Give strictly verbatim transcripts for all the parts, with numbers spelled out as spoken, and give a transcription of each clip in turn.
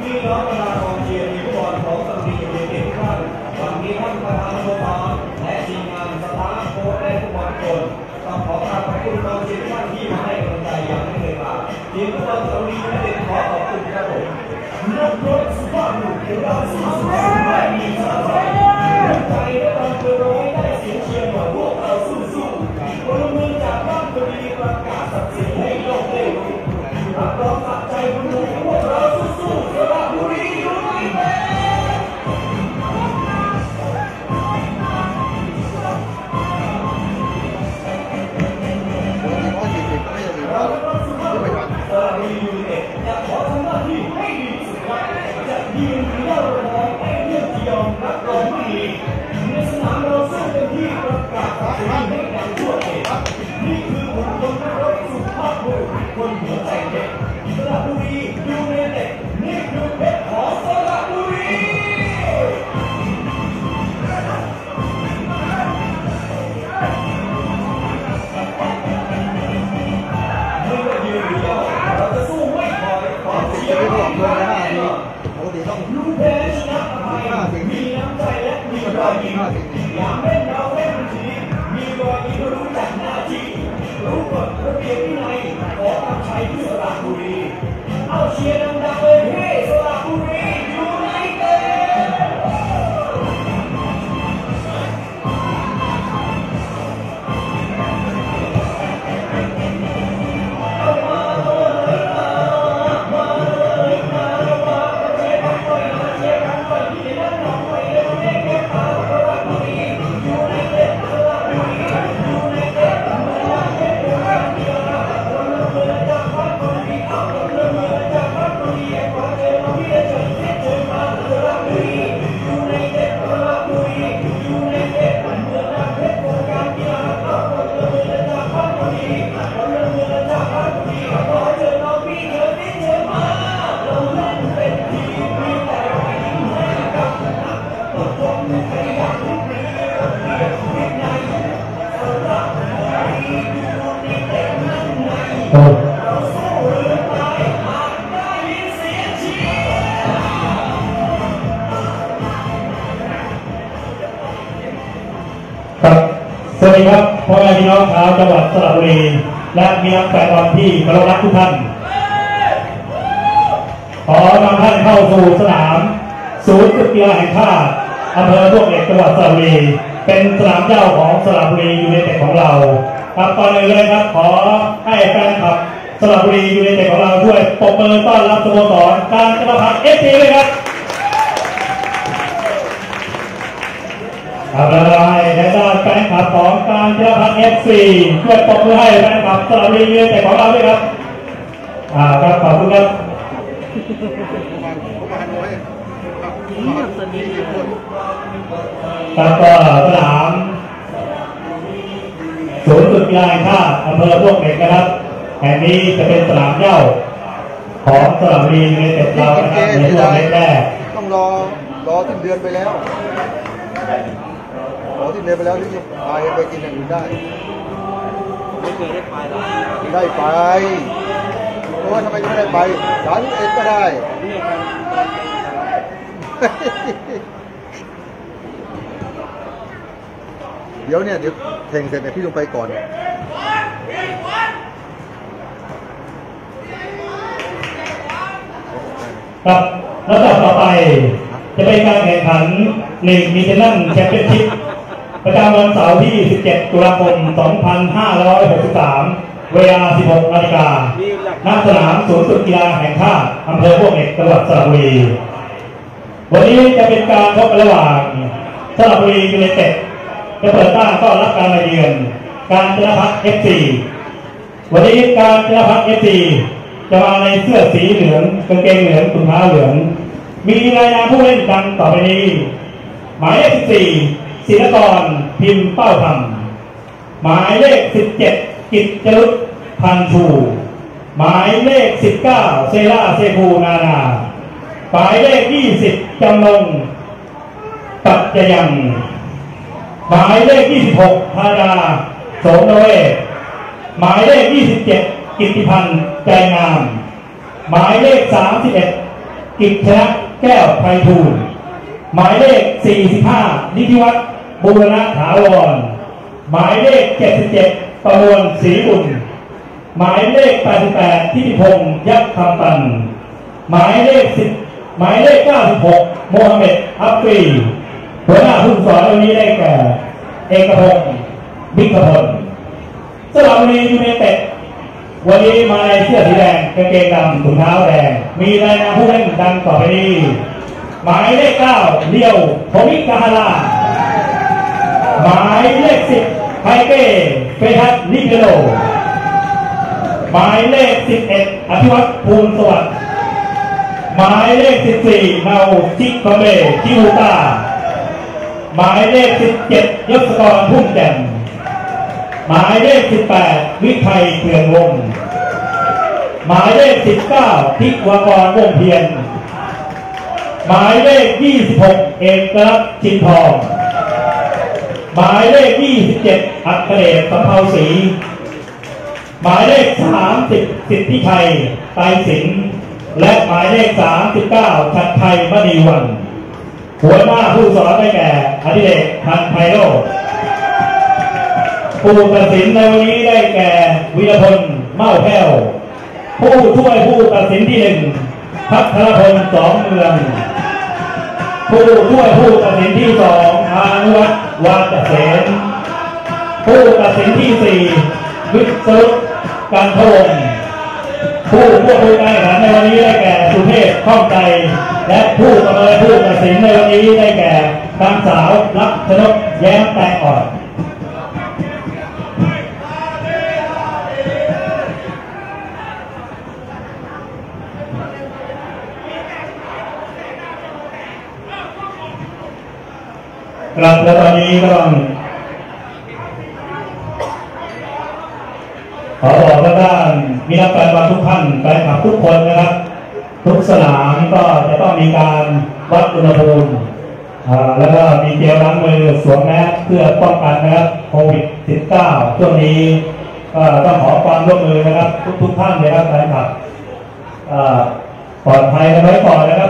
พี่น้องประชาชนเชียร์ทีมฟุตบอลของสตรียูไนเต็ดทุกท่านวันนี้ท่านประธานสโมสรและทีมงานสตาฟโค้ชและทุกคนคนต้องขอกราบขอบคุณกองเชียร์ทุกท่านที่มาให้กำลังใจอย่างไม่เคยขาดทีมฟุตบอลสตรียูไนเต็ดขอขอบคุณครับผมนักรบสุภาพบุรุษที่เราสู้สู้ไม่มีสายใจใจและตอนเกิดร้อยได้เสียงเชียร์ว่าพวกเราสู้สู้พลเมืองจากบ้านตรีประกาศศักดิ์ศรีให้โลกได้รู้รับรองตัดใจคนดูพวกเราสู้สู้สระบุรียูไนเต็ดจะขอทำหน้าที่ให้ดีที่สุดจะยืนเล่าระบายเรื่องที่ยอมรับรองไม่ดีในสนามเราสู้เต็มที่ประกาศศักดิ์ศรีให้ดังทั่วเขตนี่คือบุคคลนักรบสุภาพบุรุษคนหัวใจเด็กสระบุรียูไนเต็ดนี่คือเพชรของสระบุรีเราจะสู้ไม่ถอยขอเสียงให้กับเราปกติต้องรู้แพ้ชนะอะไรมีน้ำใจและมีรอยยิ้มอยากเป็นเราเป็นทีมมีรอยยิ้มรู้จักหน้าที่รู้กฎระเบียบวินัยขอตั้งใจเพื่อสระบุรีเอาเชียร์ดังๆเลยเฮ้สระบุรียูไนเต็ดสวัสดีครับพ่อแม่พี่น้องชาวจังหวัดสระบุรีและมีนักแฟนบอลที่เคารพรักทุกท่านขอนำท่านเข้าสู่สนามศูนย์กีฬาแห่งชาติอำเภอพวกเหล็กจังหวัดสระบุรีเป็นสนามเจ้าของสระบุรียูไนเต็ดของเราครับตอนนี้เลยครับขอให้แฟนคลับสระบุรียูไนเต็ดของเราช่วยปรบมือต้อนรับสโมสรการจนาพัฒน์เอฟซีเลยครับครับแล้วในด้านแฟนคลับของการจนาพัฒน์เอฟซีช่วยปรบมือให้แฟนคลับสระบุรียูไนเต็ดของเราด้วยครับอ่าครับขอบคุณครับครับก็สนามศูนย์ฝึกกีฬาแห่งชาติอำเภอพวกเหล็กนะครับแห่งนี้จะเป็นสนามเหย้าของสระบุรียูไนเต็ดเรานะครับในช่วงแรกต้องรอรอสิ้นเดือนไปแล้วรอสิ้นเดือนไปแล้วที่จะไปไปกินอย่างอื่นได้ไม่เคยได้ไปหรอได้ไปเพราะว่าทำไมไม่ได้ไปฉันเองก็ได้เดี๋ยวเนี่ยเดี๋ยวแข่งเสร็จเนี่ยพี่ลงไปก่อนครับแล้วต่อไปจะเป็นการแข่งขันลีกมิชชั่นแชมเปี้ยนชิพประจำวันเสาร์ที่สิบเจ็ดตุลาคมสองพันห้าร้อยหกสิบสามเวลาสิบหกนาฬิกาณสนามศูนย์ฝึกกีฬาแห่งชาติอำเภอพวกเหล็กจังหวัดสระบุรีวันนี้จะเป็นการพบกันระหว่างสระบุรียูไนเต็ดจะเปิดบ้านต้อนรับการมาเยือนการจนาพัฒน์เอฟซีวันนี้การจนาพัฒน์เอฟซีจะมาในเสื้อสีเหลืองกางเกงเหลืองถุงเท้าเหลืองมีรายนามผู้เล่นดังต่อไปนี้หมายเลขสิบสี่ศิลกรพิมพ์เป้าธรรมหมายเลขสิบเจ็ดกิตจรุตพันชูหมายเลขสิบเก้าเซราเซฟูนานาหมายเลขยี่สิบจำนงปัจจยังหมายเลขยี่สิบหกธาดาโสมโนเวศหมายเลขยี่สิบเจ็ดกิตติพันธ์ใจงามหมายเลขสามสิบเอ็ดกิจชนะแก้วไพฑูรย์หมายเลขสี่สิบห้านิติวัฒน์บูรณถาวรหมายเลขเจ็ดสิบเจ็ดประมวลศรีบุญหมายเลขแปดสิบแปดทิติพงษ์ยักษ์คำตันหมายเลขสิบหมายเลขเก้าสิบหกโมฮัมเหม็ดอัฟฟีหัวหน้าผู้สอนวันนี้ได้แก่เอกพงษ์บิ๊กพลสำหรับวันนี้ยูไนเต็ดวันนี้มาในเสื้อสีแดงกางเกงดำถุงเท้าแดงมีรายนามผู้เล่นดังต่อไปนี้หมายเลขเก้าเลียวโทมิกาฮาราหมายเลขสิบไคเก้เฟทัสลิเกโลหมายเลขสิบเอ็ดอภิวัตภูลสวัสดิ์หมายเลขสิบสี่เนาจิกเบจิวตาหมายเลขสิบเจ็ดยศกรพุ่มแจ่มหมายเลขสิบแปดวิชัยเขื่อนวงศ์หมายเลขสิบเก้าทิวากรวงเพียรหมายเลขยี่สิบหกเอกลักษณ์ชินทองหมายเลขยี่สิบเจ็ดอัคเดชสำเภาศรีหมายเลขสามสิบสิทธิชัยไตรสินและหมายเลขสามสิบเก้าชัดชัยมณีวันหัวหน้าผู้สอนได้แก่อดิเรกพันไพโรจน์ผู้ตัดสินในวันนี้ได้แก่วีรพลเม้าแก้วผู้ช่วยผู้ตัดสินที่หนึ่งพัทรพลสองเมืองผู้ช่วยผู้ตัดสินที่สองอานุวัฒน์วาจเสนผู้ตัดสินที่สี่วิศรุกันทวงศ์ผู้ควบคุมการแข่งขันในวันนี้ได้แก่สุเทพข้องใจและผู้ประเมินผู้ตัดสินในวันนี้ได้แก่นางสาวลักษณกแย้มแตงอ่อนครับและตอนนี้ก็ต้องขอบอกว่าด้านมีนักแฟนบอลทุกท่านแฟนคลับทุกคนนะครับทุกสนามก็จะต้องมีการวัดอุณหภูมิแล้วก็มีเจลล้างมือสวมแมสเพื่อป้องกันนะครับโควิด สิบเก้า ช่วงนี้ก็ต้องขอความร่วมมือนะครับทุกทุกท่านเลยครับแฟนคลับปลอดภัยกันไว้ก่อนนะครับ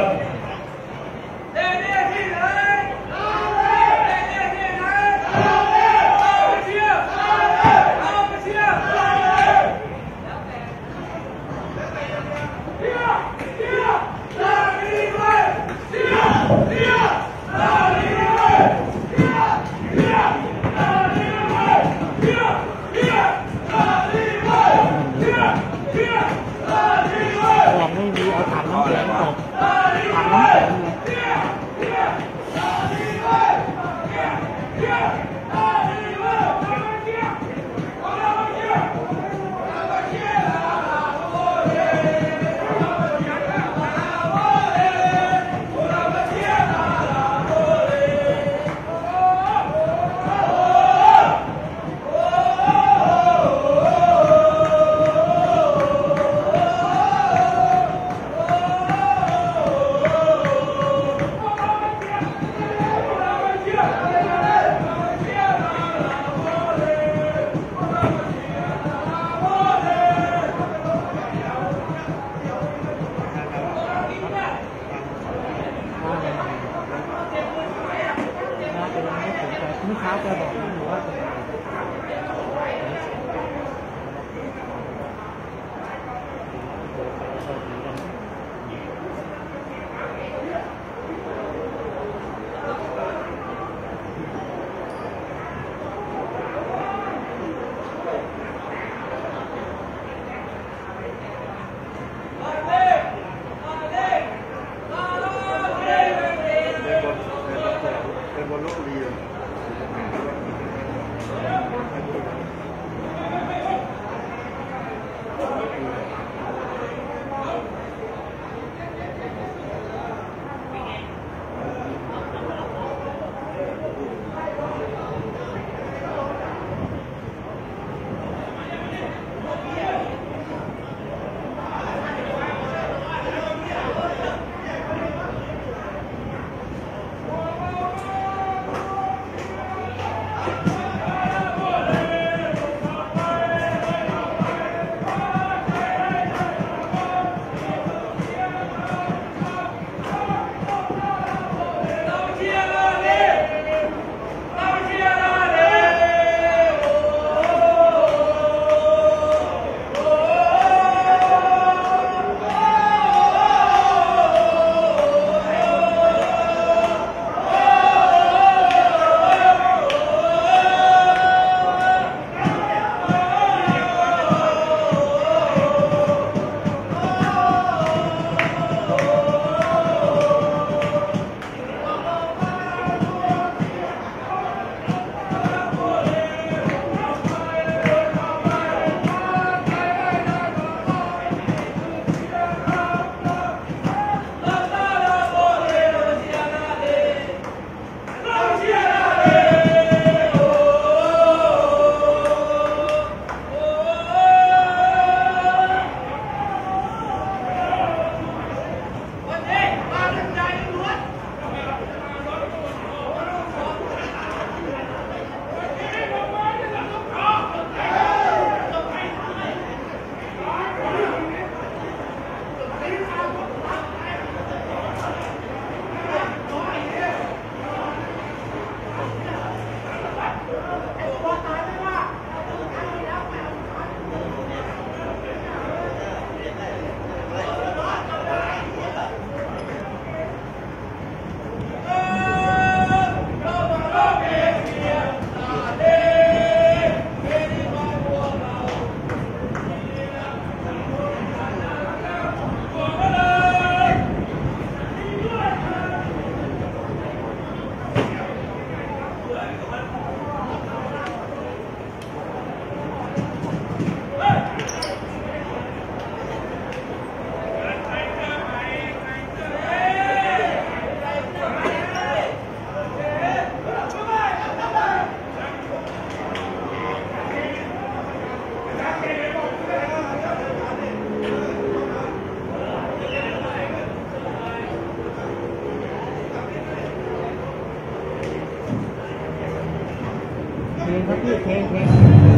เพลงครับพี่เพลงเพลง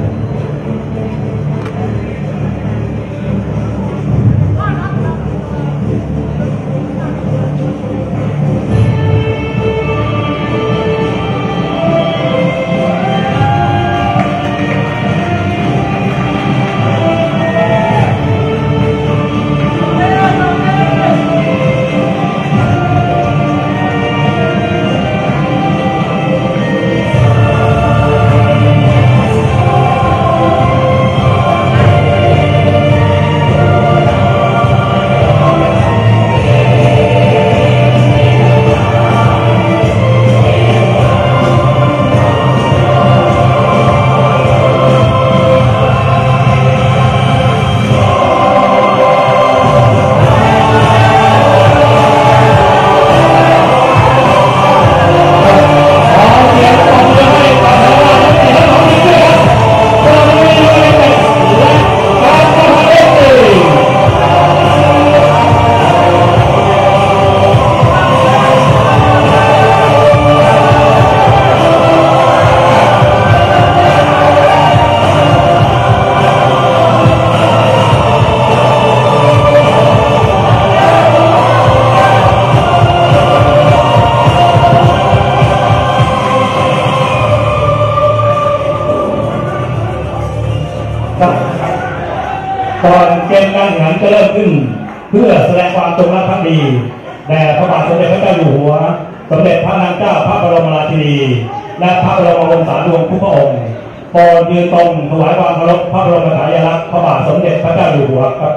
ก่อนเกมการแข่งขันจะเริ่มขึ้นเพื่อแสดงความจงรักภักดีแด่พระบาทสมเด็จพระเจ้าอยู่หัวสมเด็จพระนางเจ้าพระบรมราชินีและพระบรมวงศานุวงศ์ทุกพระองค์โปรดยืนตรงถวายความเคารพพระบรมฉายาลักษณ์พระบาทสมเด็จพระเจ้าอยู่หัวครับ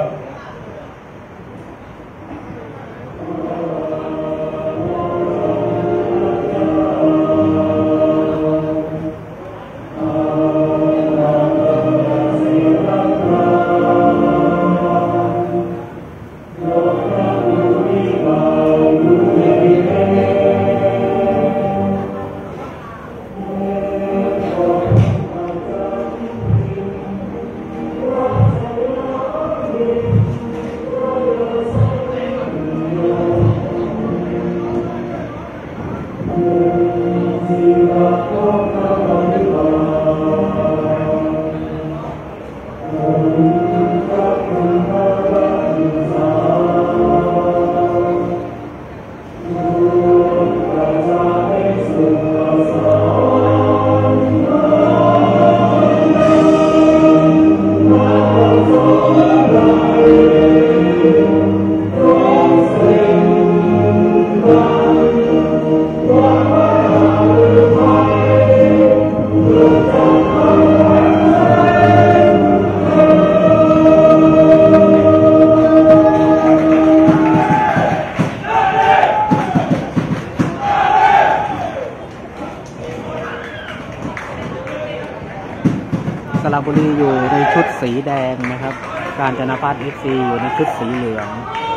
สระบุรีอยู่ในชุดสีแดงนะครับกาญจนภัทร เอฟ ซี อยู่ในชุดสีเหลือง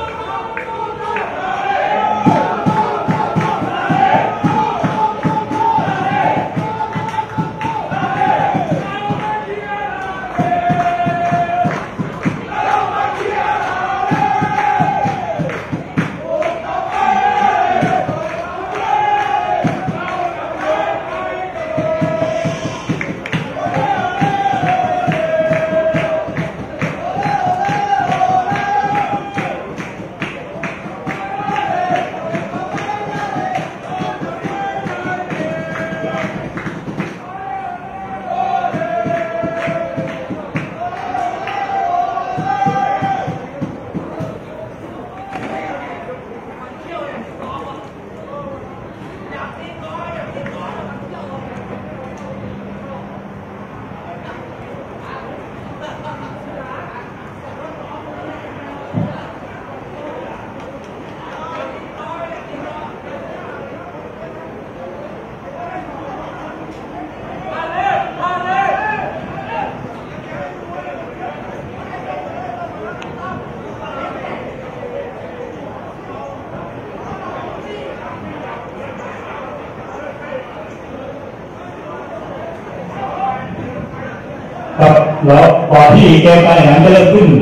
ครับแล้วก่อนที่เกมการแข่งขันจะเริ่มขึ้น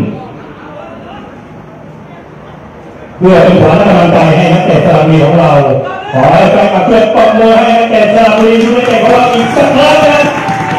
เพื่อเป็นขวัญและกำลังใจให้นักเตะสระบุรีของเราขอให้แฟนคลับช่วยปรบมือให้นักเตะสระบุรีด้วยเตะของเราอีกสักครั้งนะ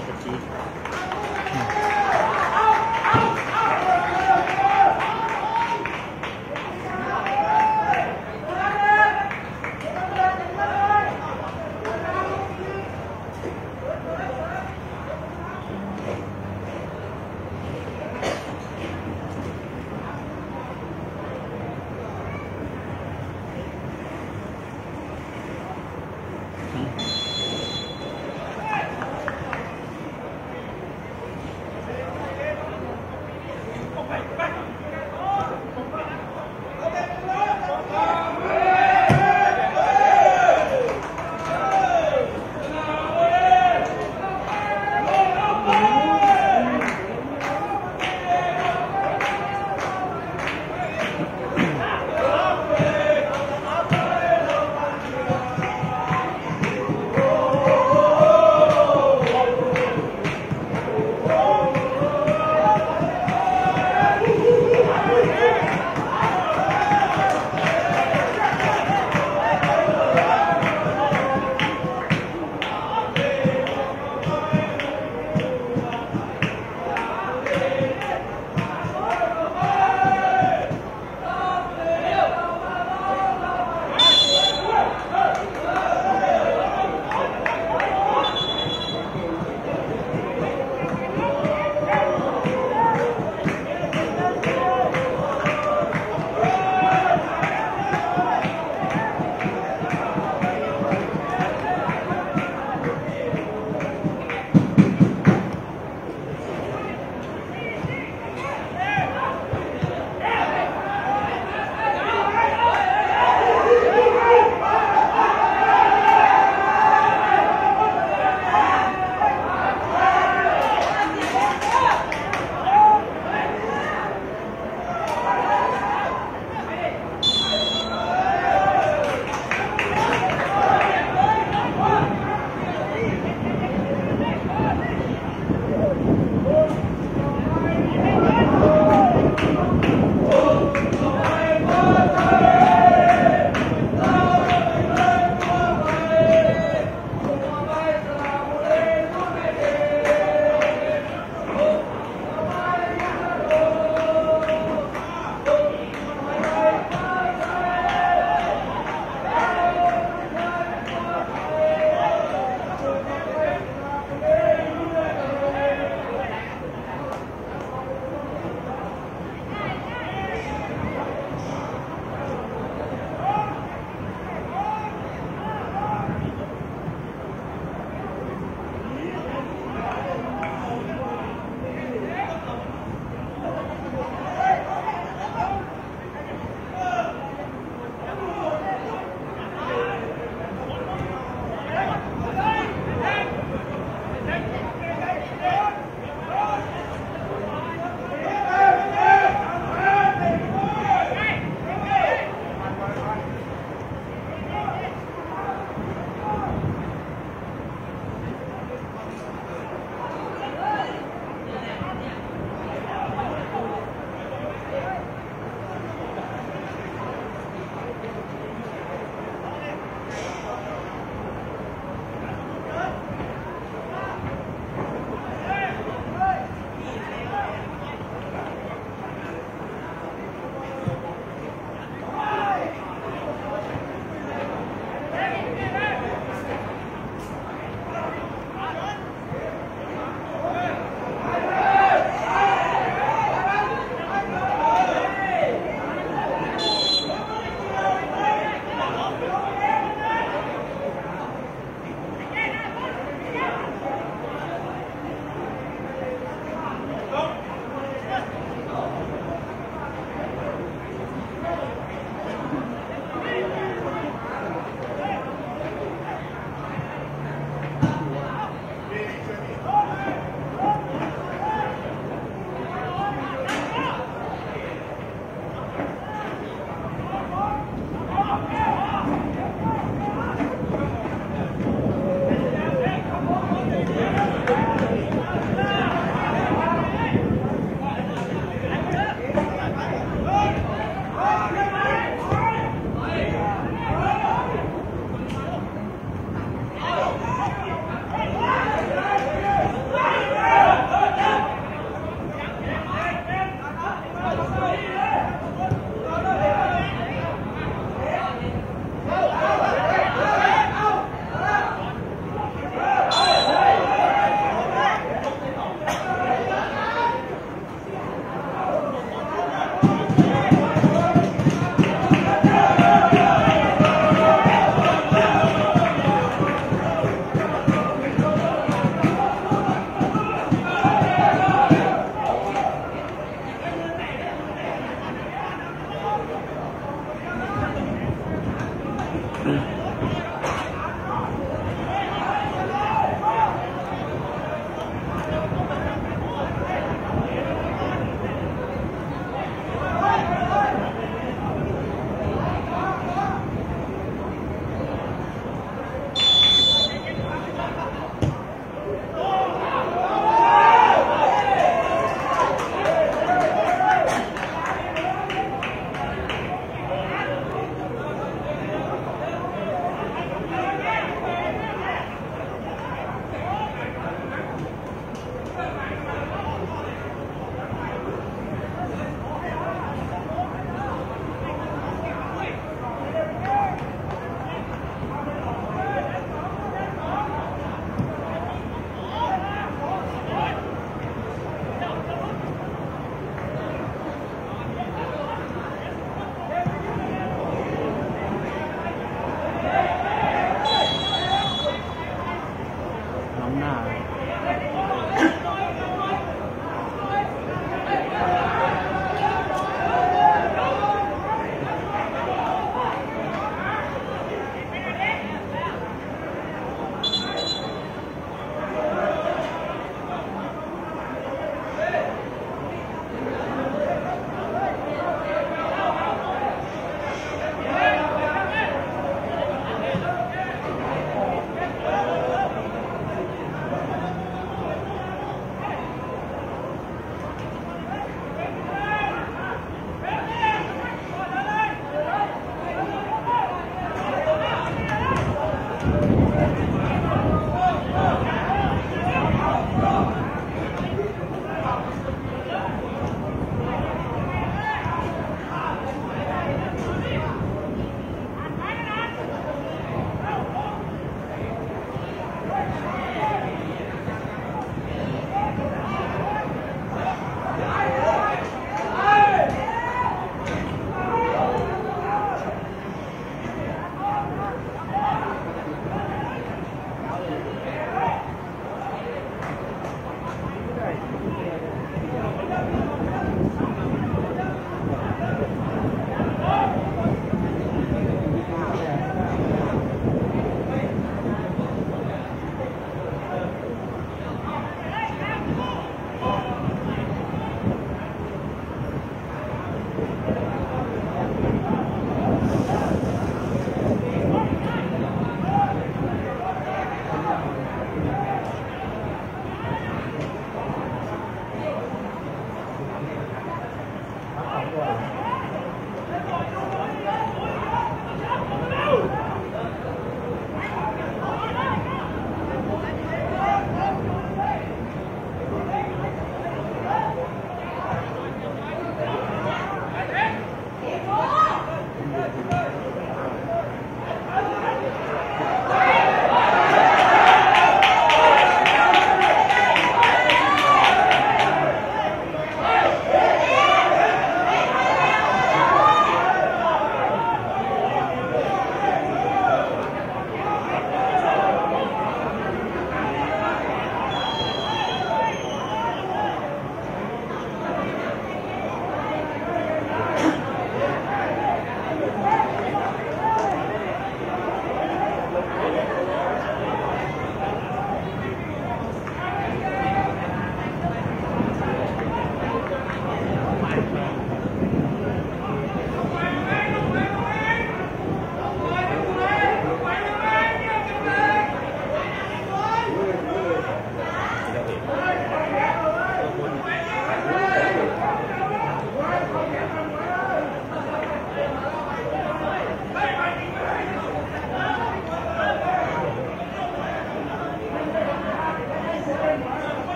จะชี้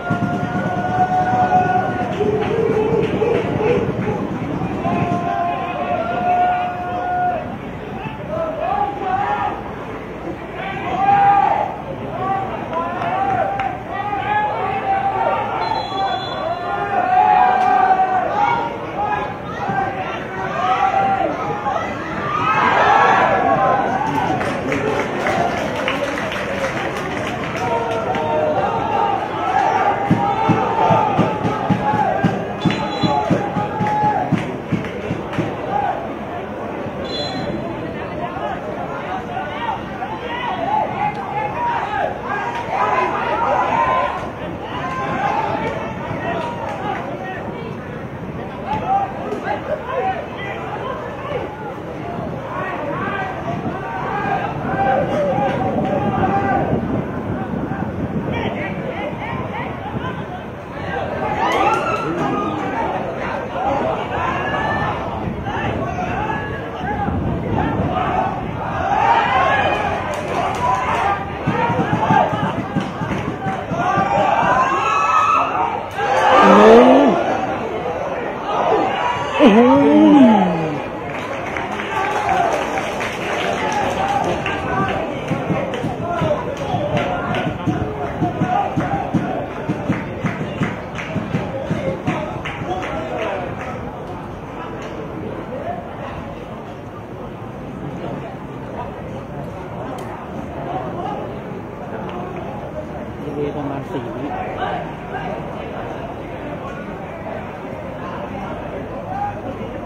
ประมาณสี่วิเ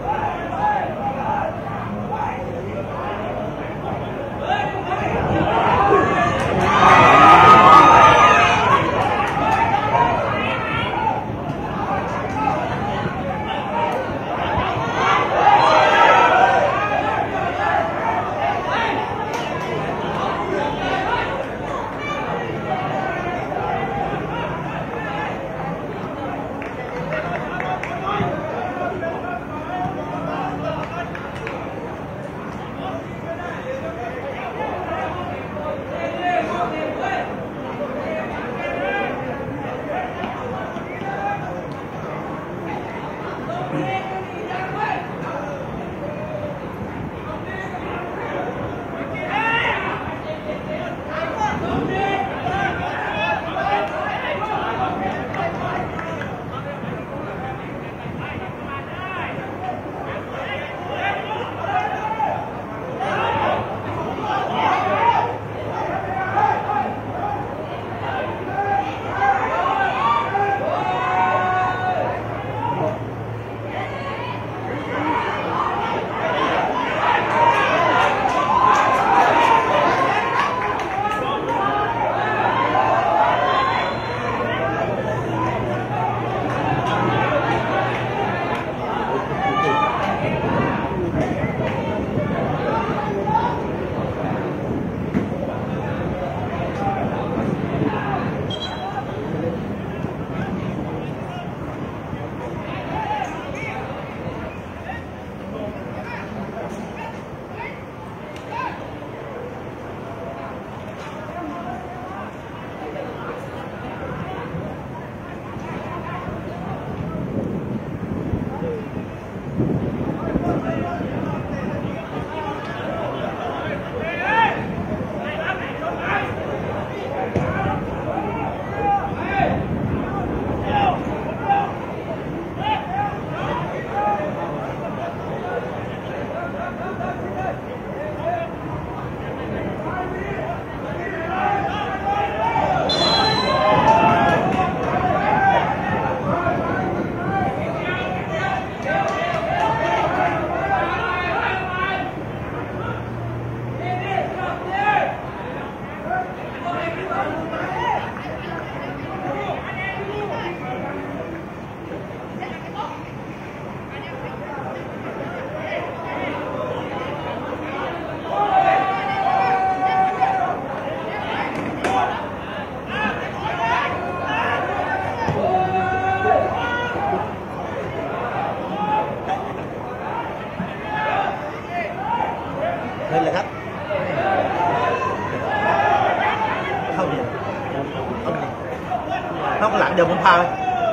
พา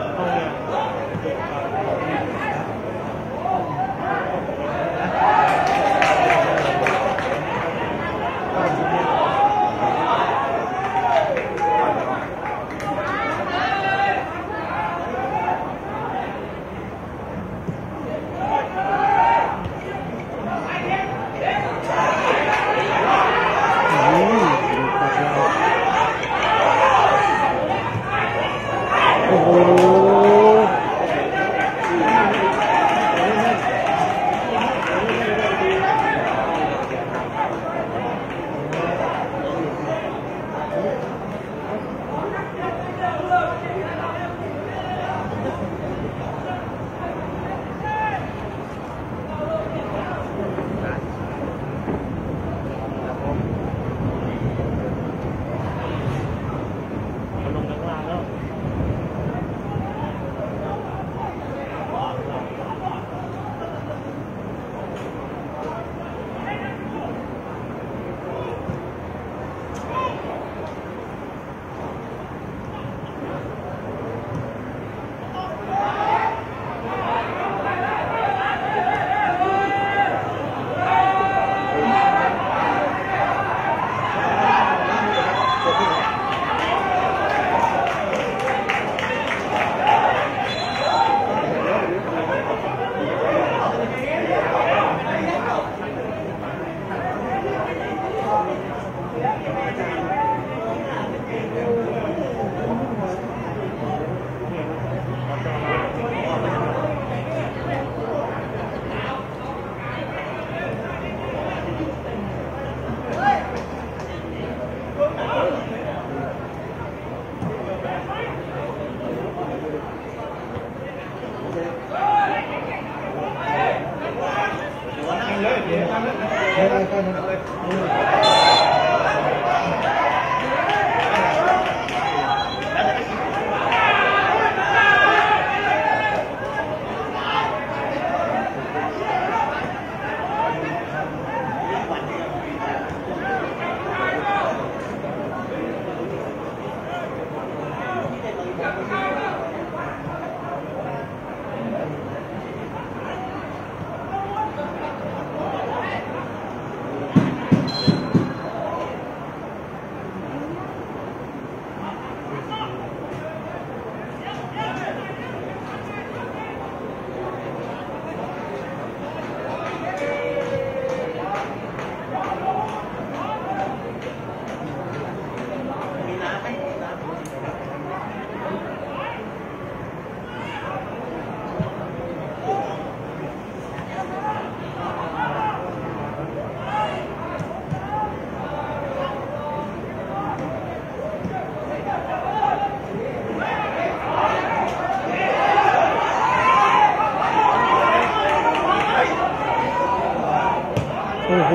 โอ้โห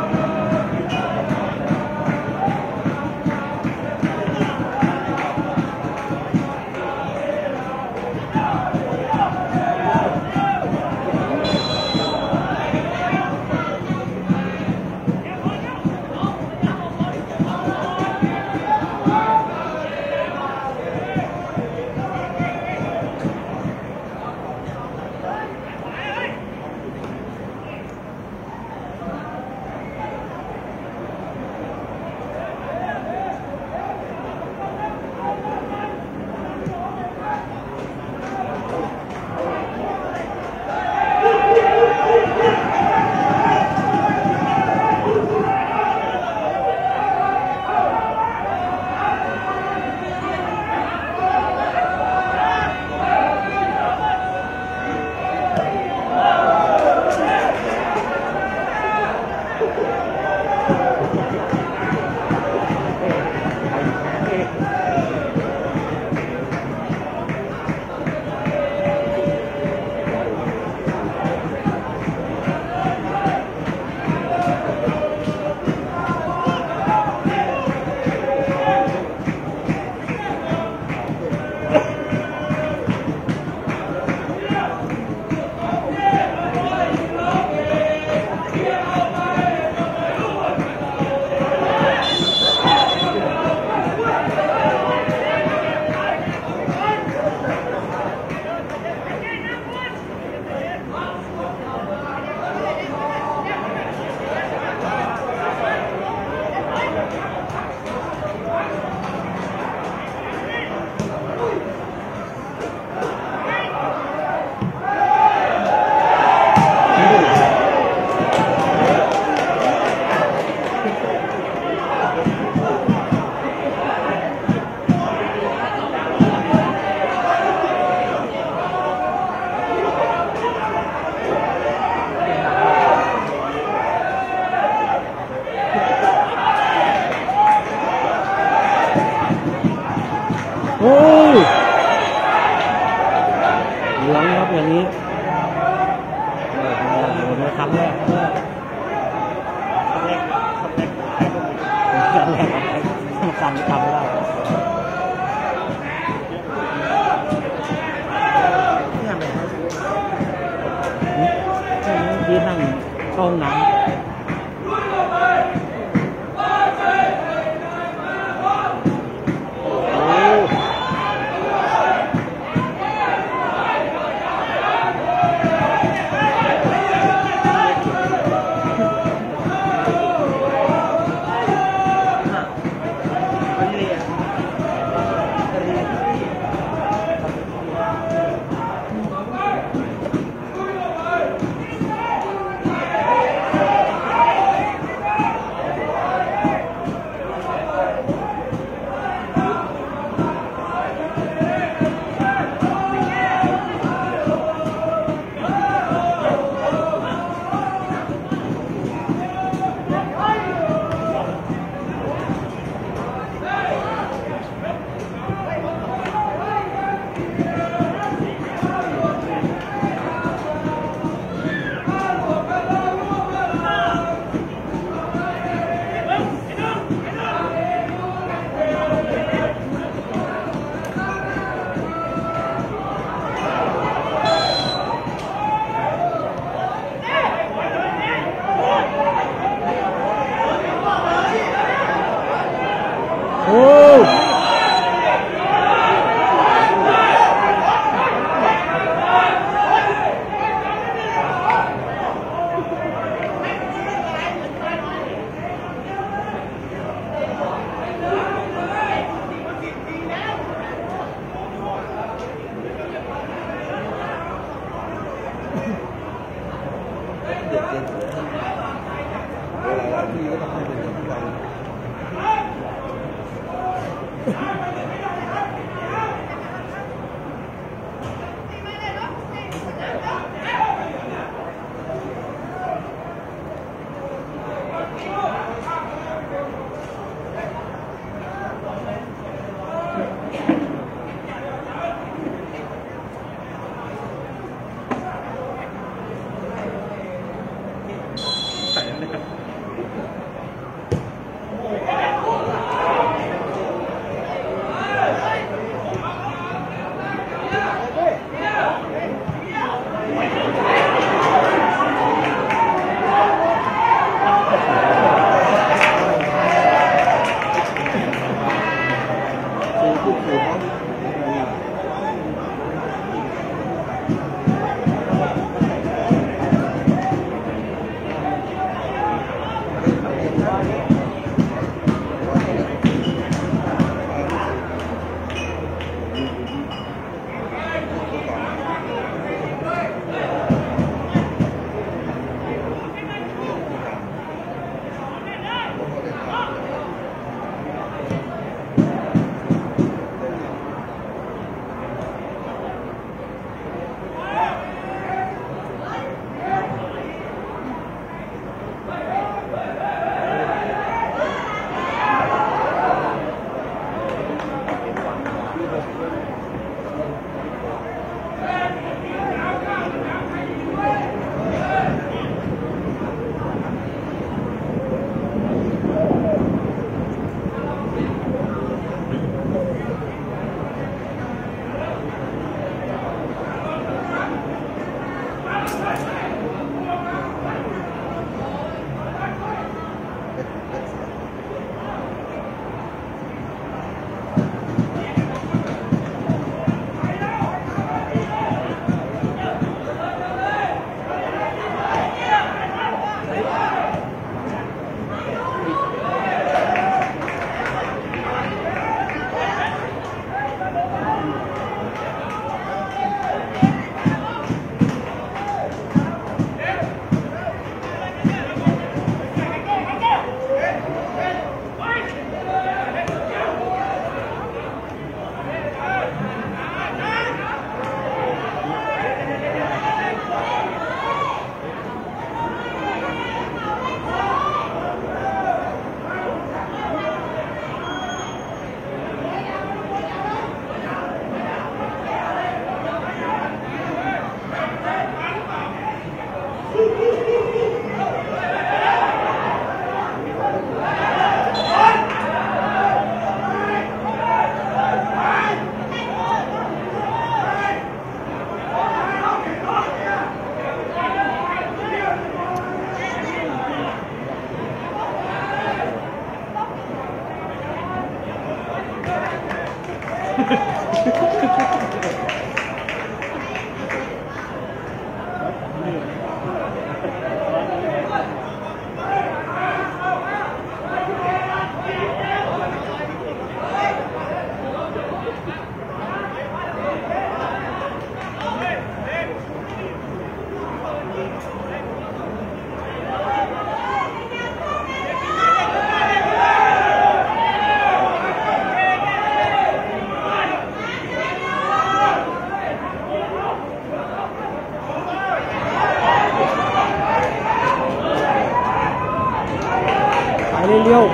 เเหลืองครับอย่างนี้ครั้งแรกครั้งแรกครั้งแรกครั้งแรกสำคัญทำไม่ได้ที่นั่งเข้าห้องน้ำ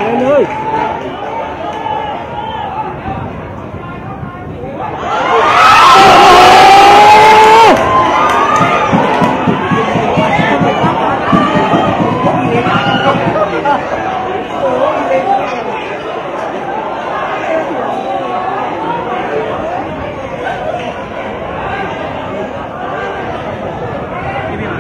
เลยเลย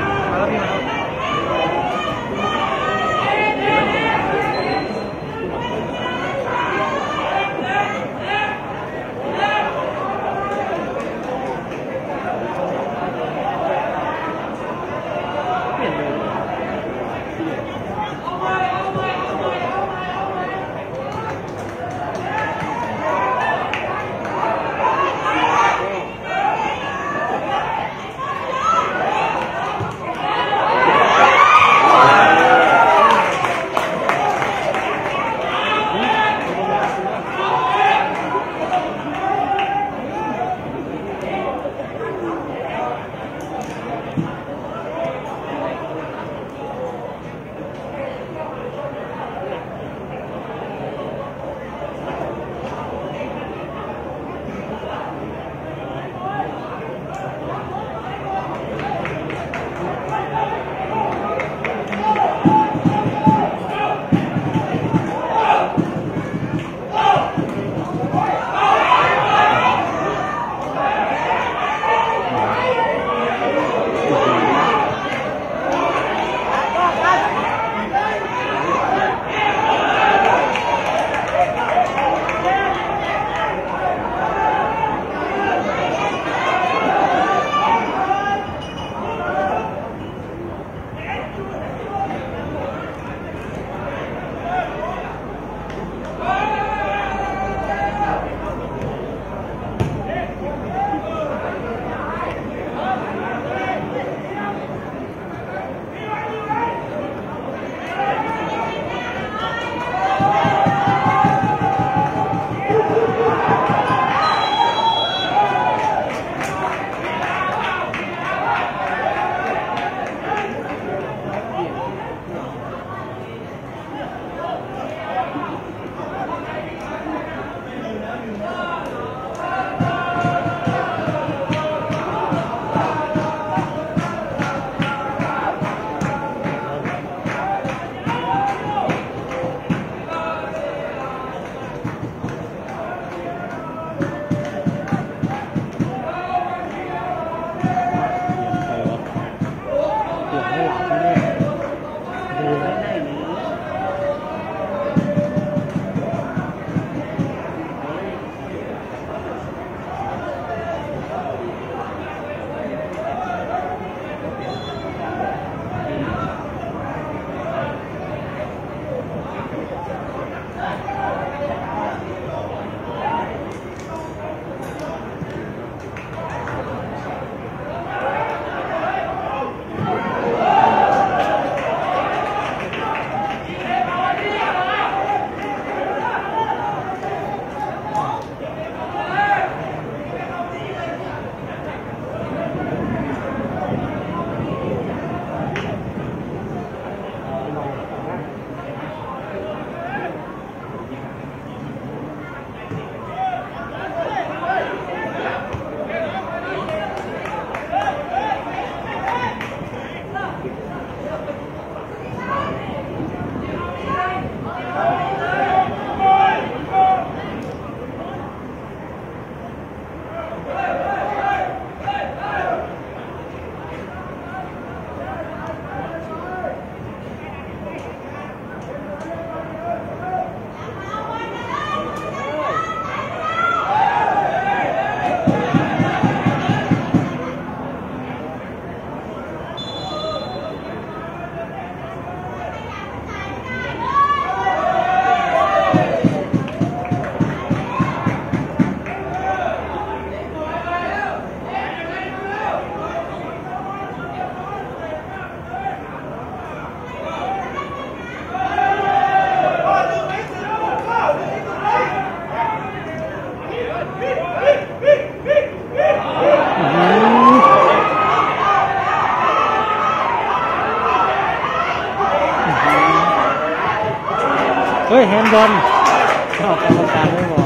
เแฮนด์บอลชอบกรรมการไม่บอก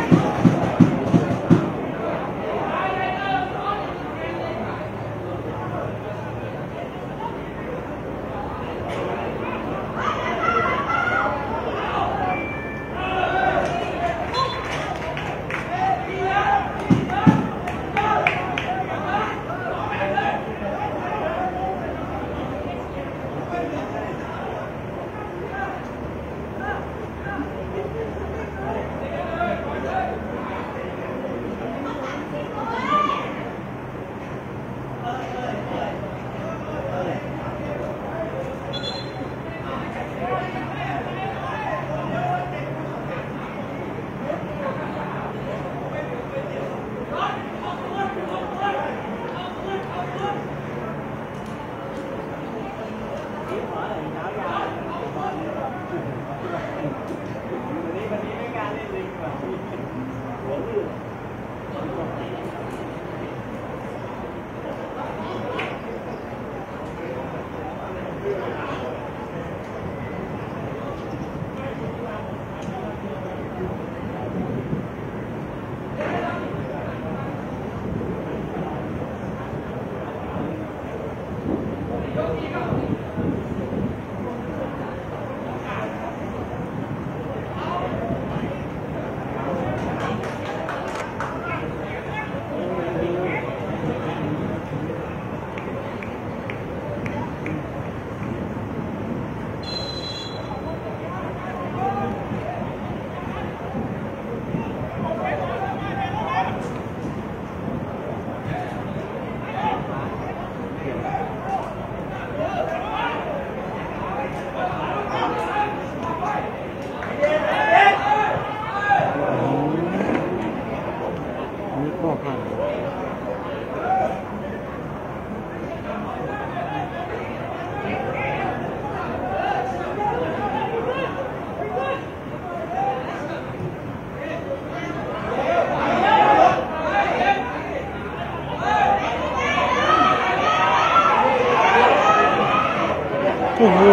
โอ้โห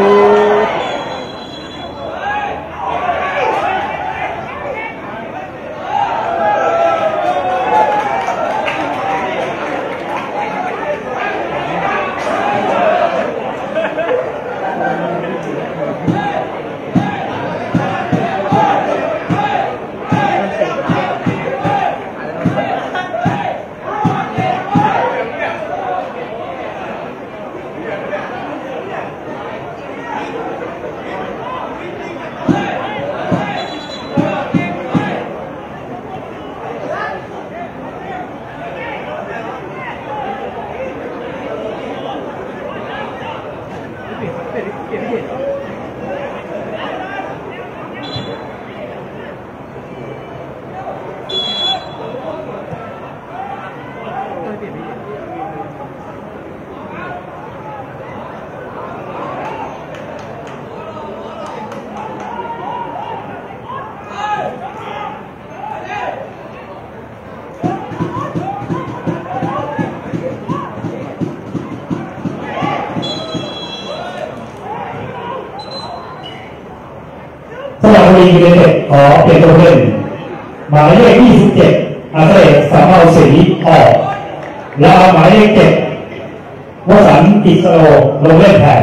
สำหรับบุรียูไนเต็ดขอเปลี่ยนตัวเล่นหมายเลขยี่สิบเจ็ดอาเซสามเอาสีออกแล้วหมายเลขเจ็ดวสันต์อิสโรลงเล่นแทน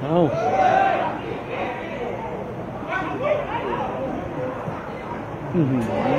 เอาอือหือ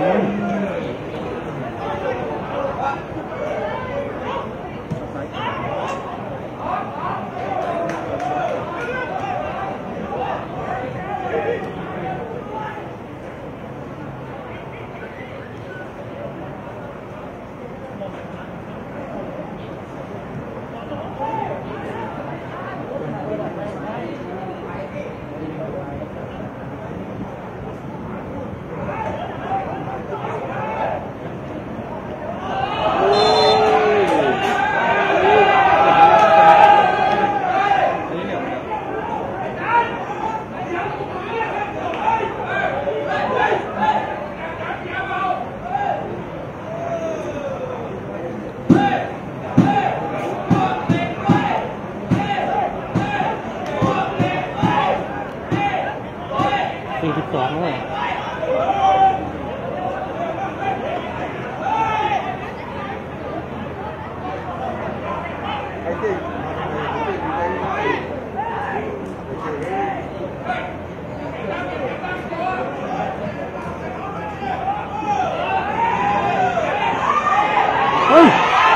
สี่สิบสองเลยไอ้ที่เฮ้ย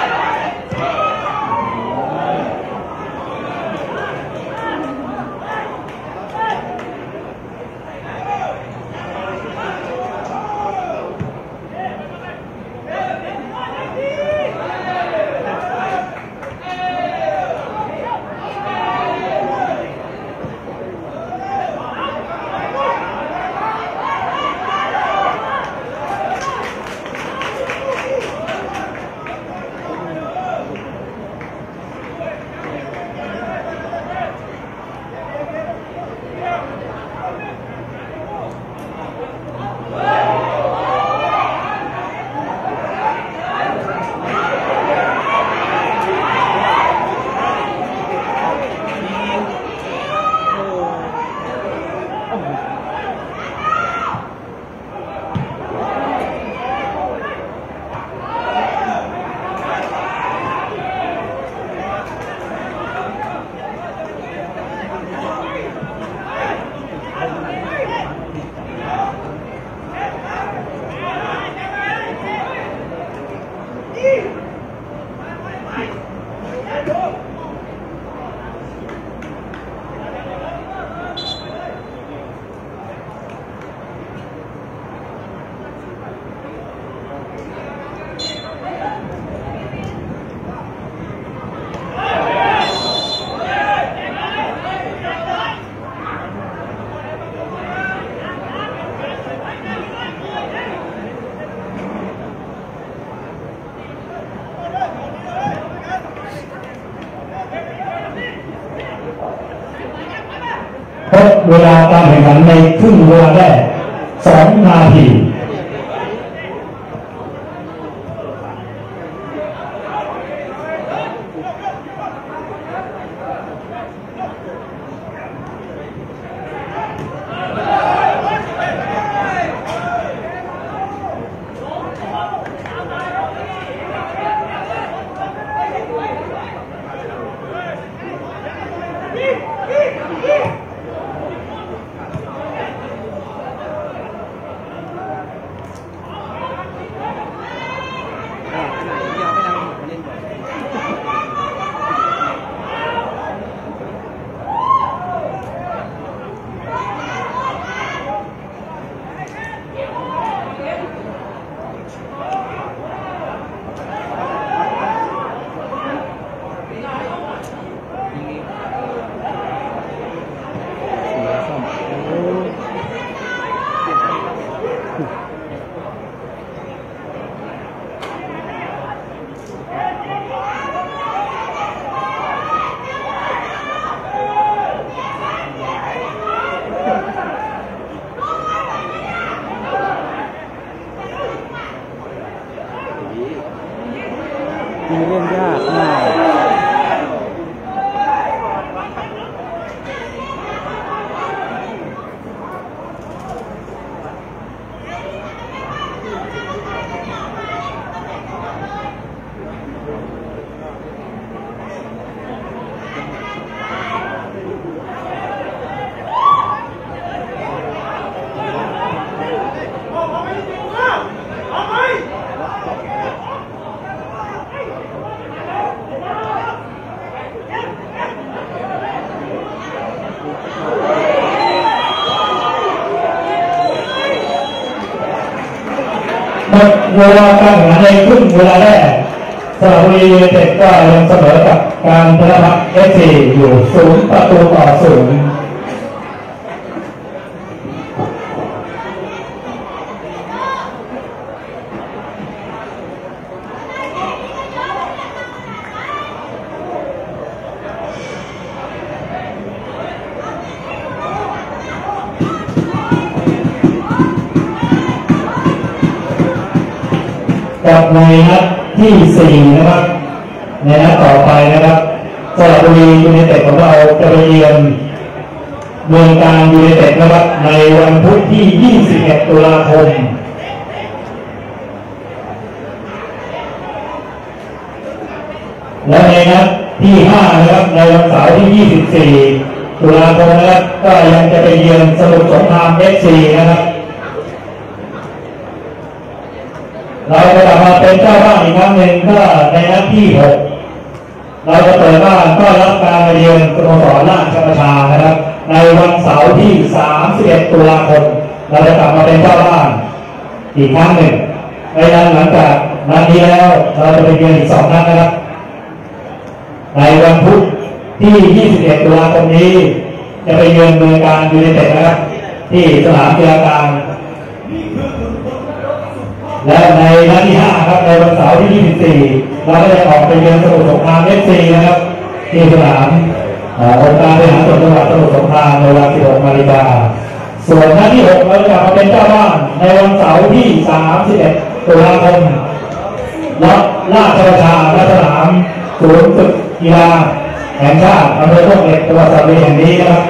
เพราะเวลาการแข่งขันในครึ่งเวลาแรกสองนาทีดเวลาการแข่งขันในครึ่งเวลาแรกสระบุรียูไนเต็ดก็ยังเสมอกับการธนพัฒน์เอฟซีอยู่ศูนย์ประตูต่อศูนย์กับในนัดที่สี่นะครับในนัดต่อไปนะครับสระบุรียูไนเต็ดของเราจะไปเยือนเมืองการยูไนเต็ดนะครับในวันพุธที่ยี่สิบเอ็ดตุลาคมและในนัดที่ห้านะครับในวันเสาร์ที่ยี่สิบสี่ตุลาคมนะครับก็ยังจะไปเยือนสมุทรสงคราม เอฟ ซี นะครับเราจะกลับมาเป็นเจ้าบ้านอีกครั้งหนึ่งก็ในนัดที่หกเราจะเปิดบ้านต้อนรับการมาเยือนสโมสรราชประชานะครับในวันเสาร์ที่สามสิบเอ็ดตุลาคมเราจะกลับมาเป็นเจ้าบ้านอีกครั้งหนึ่งในนั้นหลังจากนัดนี้แล้วเราจะไปเยือนอีกสองนัดนะครับในวันพุธที่ยี่สิบเอ็ดตุลาคมนี้จะไปเยือนเมืองการยูไนเต็ดนะครับที่สนามกีฬากลางและในนัดที่ห้าครับในวันเสาร์ที่ยี่สิบสี่เราก็จะออกไปเยือนสมุทรสงคราม เอฟ ซี นะครับที่สนามองค์การบริหารส่วนจังหวัดสมุทรสงครามในเวลาสิบหกนาฬิกาส่วนนัดที่หกเราจะมาเป็นเจ้าบ้านในวันเสาร์ที่สามสิบเอ็ดตุลาคมรับราชประชาณสนามศูนย์ฝึกกีฬาแห่งชาติอำเภอทุ่งเหล็กจังหวัดสระบุรีแห่งนี้นะครับ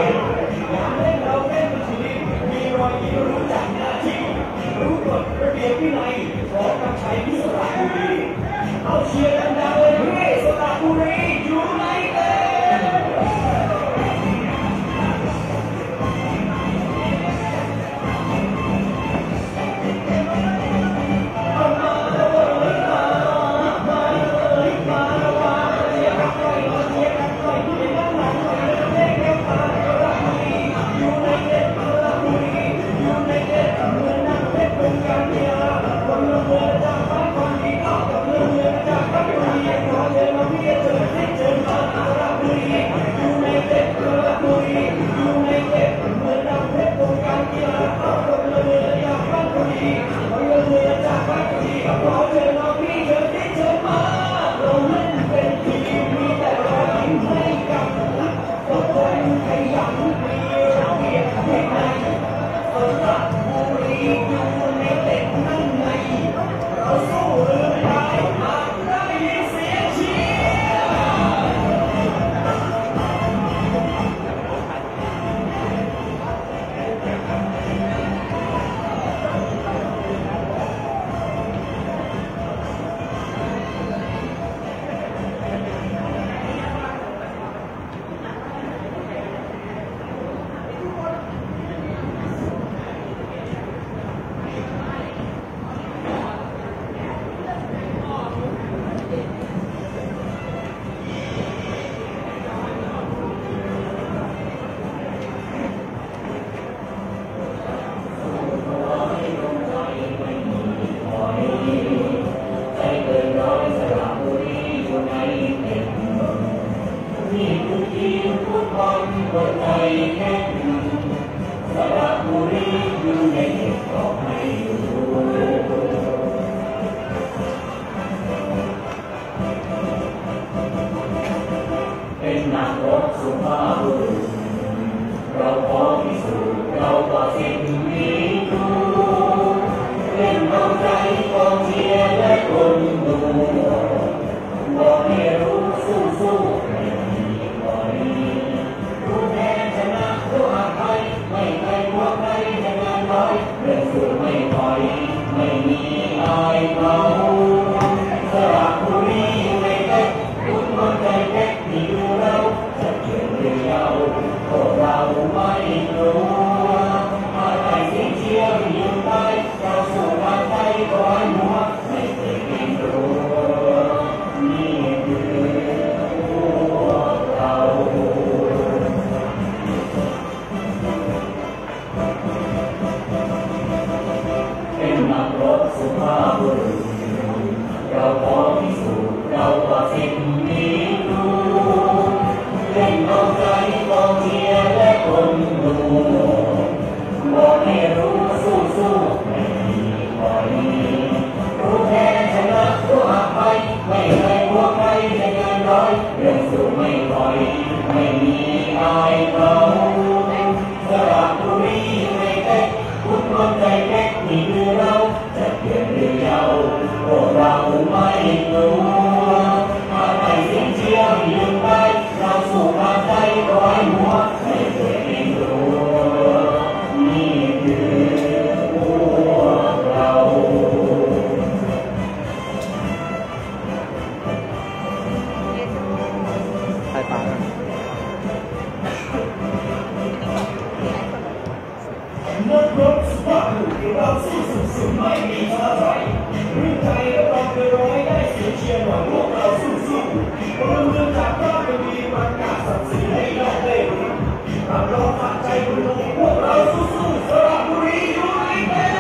สุดไม่มีท้อถอยรุ่งใจและรองเกินร้อยได้เสียงเชียร์หน่อยพวกเราสู้ๆพลเมืองจากราชบุรีประกาศศักดิ์ศรีให้โลกได้รู้รับรองมั่นใจคุณลุงพวกเราสู้ๆสระบุรียูไนเต็ด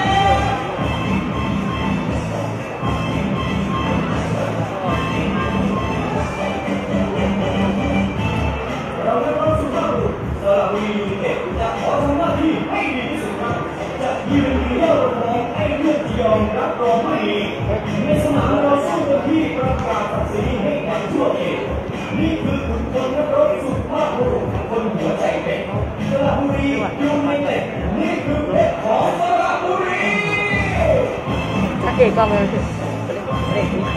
เราจะต้องสู้กันสระบุรียูไนเต็ดจะขอทำหน้าที่ให้ดีที่สุดครับจะยืนเดี่ยวรองไอ้เลือดยอมรับรองไม่ในสนามเราสู้กันที่ประกาศศักดิ์ศรีให้กันทั่วเขตนี่คือขุนพลนักรบสุภาพบุรุษคนหัวใจเป็นสระบุรียูไนเต็ดนี่คือเพชรของสระบุรีชักเอกก็เลยเด็กนี่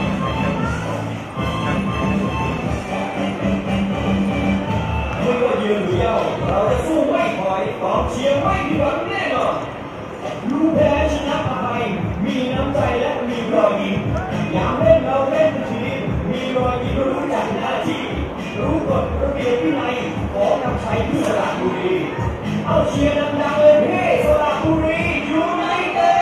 ไม่ว่ายืนหรือเย่าเราจะสู้ไม่ถอยกองเชียร์ไม่ผิดหวังแน่นอนรู้แพ้ชนะไปมีน้ำใจและมีรอยยิ้มอยากเล่นเราเล่นทีมมีรอยยิ้มรู้จักหน้าที่รู้กฎระเบียบวินัยขอนำชัยเพื่อสระบุรีเอาเชียร์ดังๆเลยเฮ้สระบุรียูไนเต็ด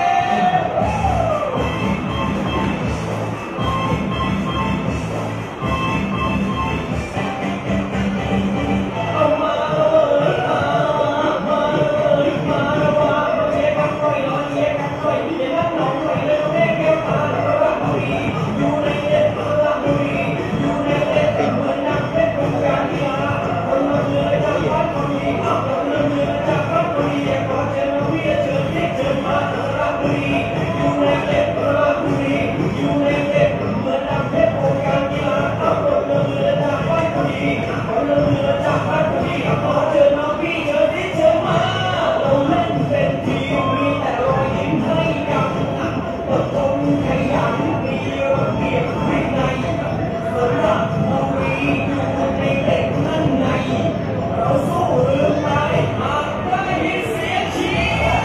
เอามาเลยมามาเลยมาว่ามาเชียร์กันหน่อยมาเชียร์กันหน่อยที่จะนั่งหน่อยหน่อยเลยเล่นแก้วตาสระบุรียูไนเต็ดสระบุรียูไนเต็ดเป็นเหมือนนักเล่นวงการกีฬาคนมาเชียร์จากบ้านคนดีเอาคนมาเชียร์จากบ้านคนดีขอเชิญมาเวียเชิญเรียกเชิญมาสระบุรียูไนเต็ดสระบุรียูไนเต็ดเหมือนนักเล่นวงการกีฬาเอาคนมาเชียร์จากบ้านคนดีคนมาเชียร์จากบ้านคนดีขอเชิญมาพี่เชิญเรียกเชิญมาเราเล่นเป็นทีมมีแต่รอยยิ้มให้กันอดทนขยันมีระเบียบวินัยสระบุรียูไนเต็ดนั่นไงเราสู้หรือตายหากได้ยินเสียงเชียร์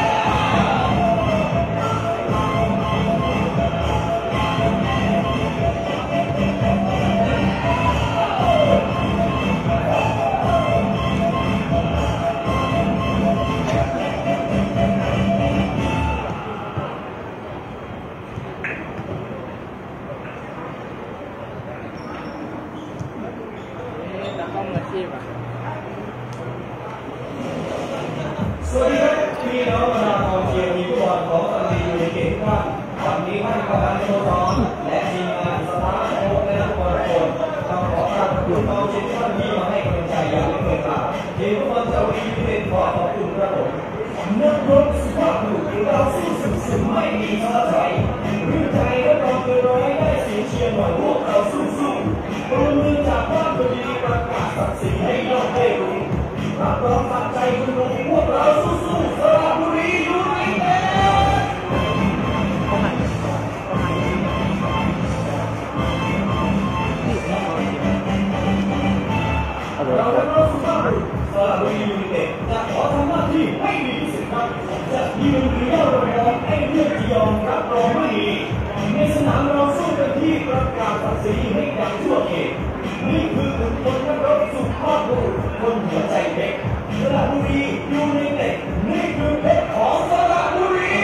แล้วก็มืออาชีพอ่ะสวัสดีครับพี่น้องบรรดากองเชียร์ทีมฟุตบอลของสระบุรียูไนเต็ดทุกท่านวันนี้ท่านประธานสโมสรและทีมงานสตาฟโค้ชและนักบอลทุกคนต้องขอกราบขอบคุณกองเชียร์ทุกท่านที่มาให้กำลังใจอย่างไม่เคยขาดทีมฟุตบอลสระบุรียูไนเต็ดขอขอบคุณครับผมนักรบสุภาพบุรุษเราสู้สุดสุดไม่มีท้อถอยรุ่งใจและรองเกินร้อยได้เสียงเชียร์หน่อยพวกเราสู้ๆพลเมืองจากราชบุรีประกาศศักดิ์ศรีให้โลกได้รู้รับรองมั่นใจคุณลุงพวกเราสู้ๆสระบุรียูไนเต็ดเราจะต้องสู้กันสระบุรียูไนเต็ดจะขอทำหน้าที่ให้ดีที่สุดครับจะยืนหรือย่อรองไอ้เลือดยอมรับรองไม่ดีในสนามเราสู้กันที่ประกาศศักดิ์ศรีให้ดังทั่วเขตนี่คือขุนพลนักรบสุภาพบุรุษคนหัวใจเด็กสระบุรียูไนเต็ดนี่คือเพชรของสระบุรี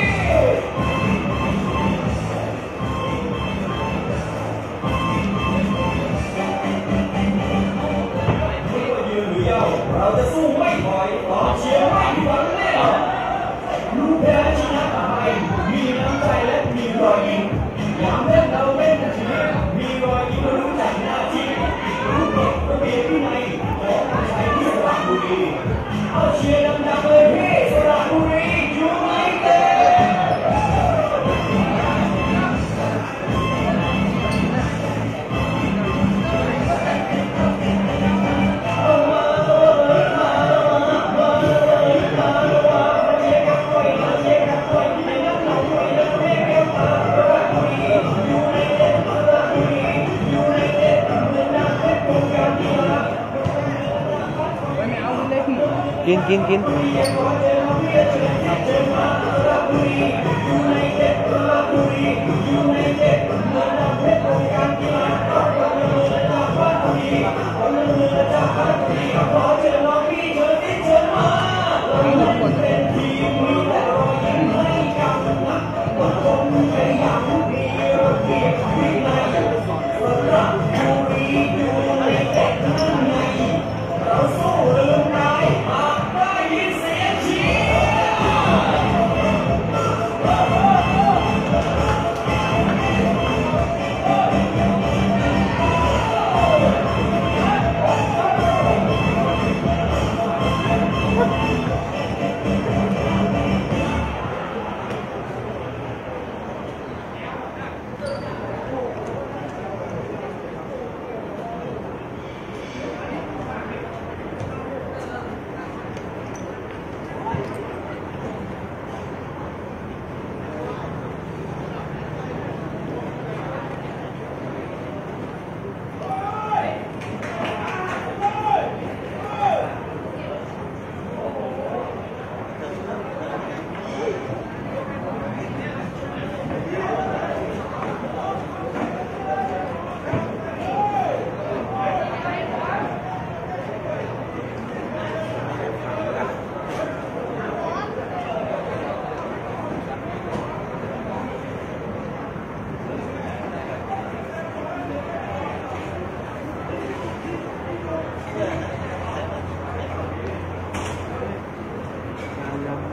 ไม่ว่ายืนหรือเย่าเราจะสู้ไม่ถอยกองเชียร์ไม่ผิดหวังแน่นอนรู้แพ้ชนะไปมีน้ำใจและมีรอยยิ้มยามเล่นเราเล่นทีมมีรอยยิ้มรู้จักหน้าที่รู้กฎระเบียบวินัยขอนำชัยเพื่อสระบุรีเอาเชียร์ดังๆเลยเฮ้สระบุรียูไนเต็ดเอามาเลยมามาเลยมาว่ามาเชียร์กันหน่อยมาเชียร์กันหน่อยที่จะนั่งหน่อยหน่อยเลยเล่นแก้วตาสระบุรียูไนเต็ดสระบุรียูไนเต็ดเหมือนนักเล่นวงการกีฬากินกินกิน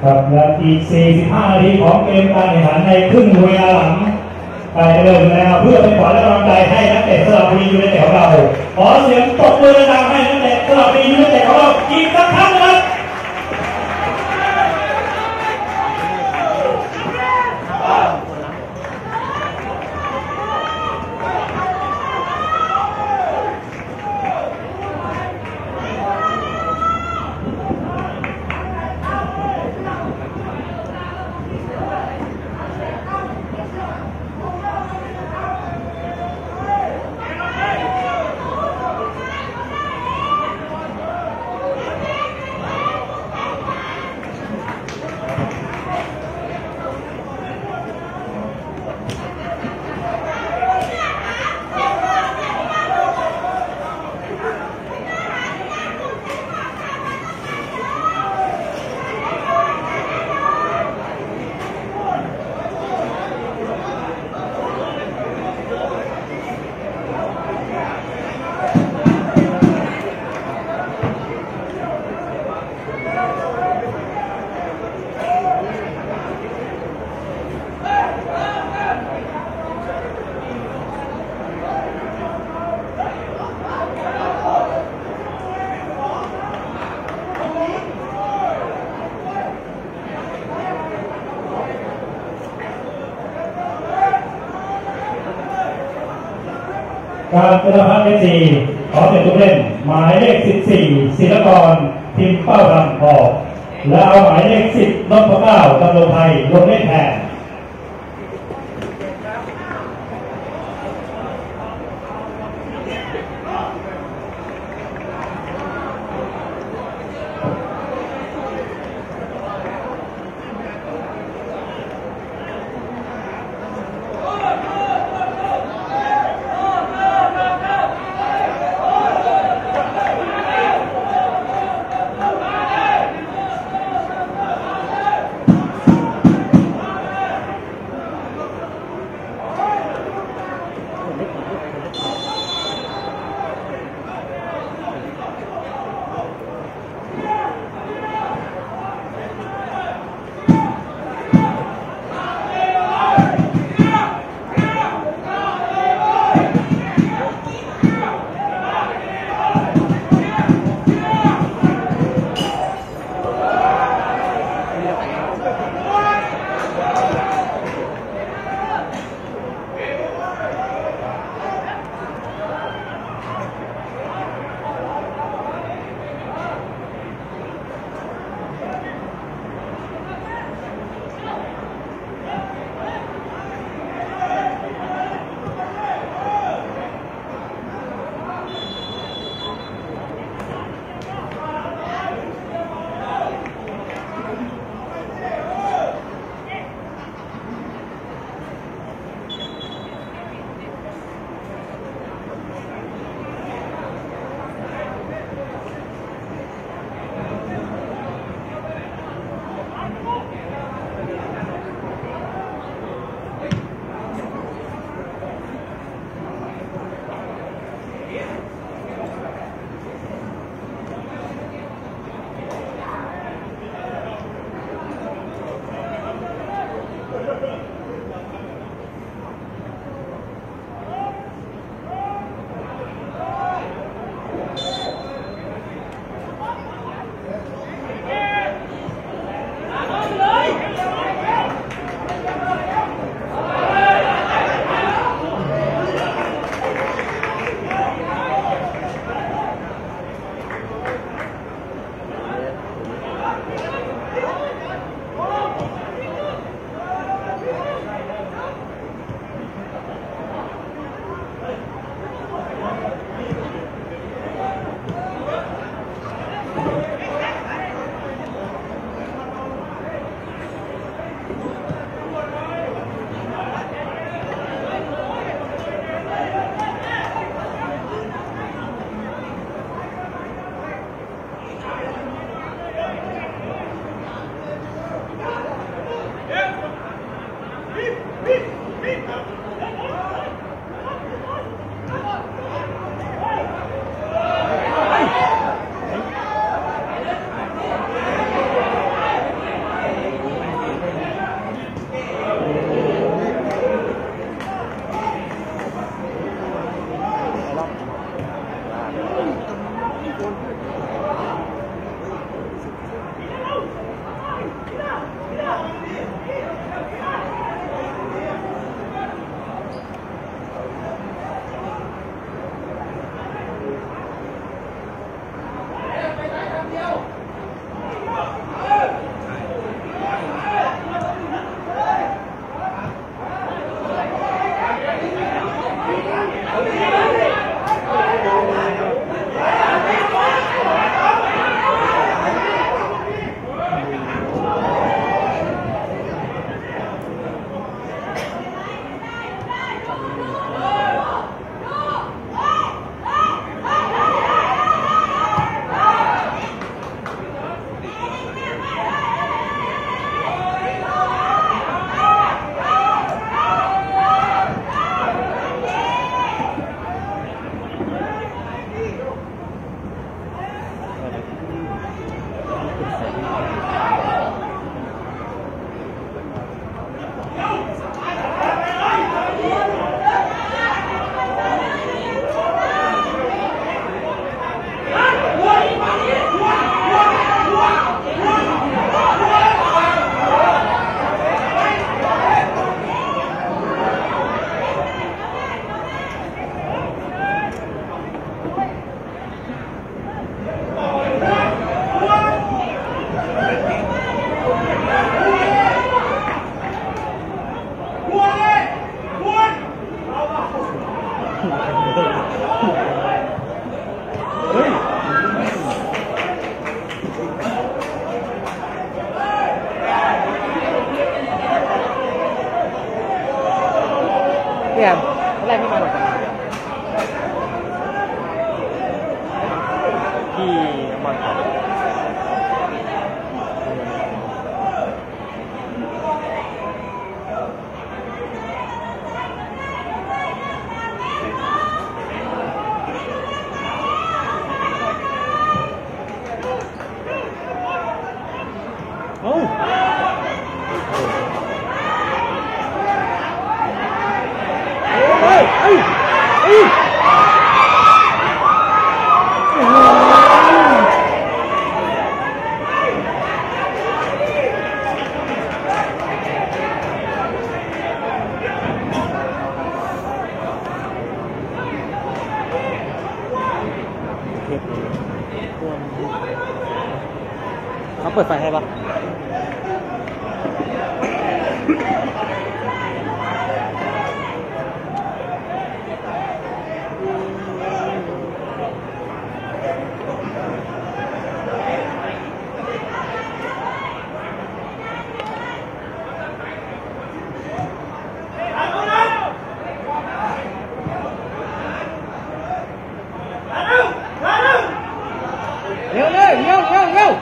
ครับและอีกสี่สิบห้านาทีของเกมการแข่งขันในครึ่งเวลาหลังใกล้จะเริ่มแล้วเพื่อเป็นขวัญและกำลังใจให้นักเตะสระบุรียูไนเต็ดของเราขอเสียงตบมือดังให้นักเตะสระบุรียูไนเต็ดของเราอีกสักครั้งนะครับการเจริญพัฒน์เอฟซีขอเปลี่ยนตัวเล่นหมายเลขสิบสี่ศิลปกรทีมเป้าทำออกและเอาหมายเลขสิบนพเก้าดำรงไทยลงเล่นแทนพี่แอมแรกพี่มาหมดที่บอลครับโอ้เฮ้ยเฮ้ยเฮ้ยเขาเปิดไฟให้ปะเร็วเร็วเร็วเร็วเร็ว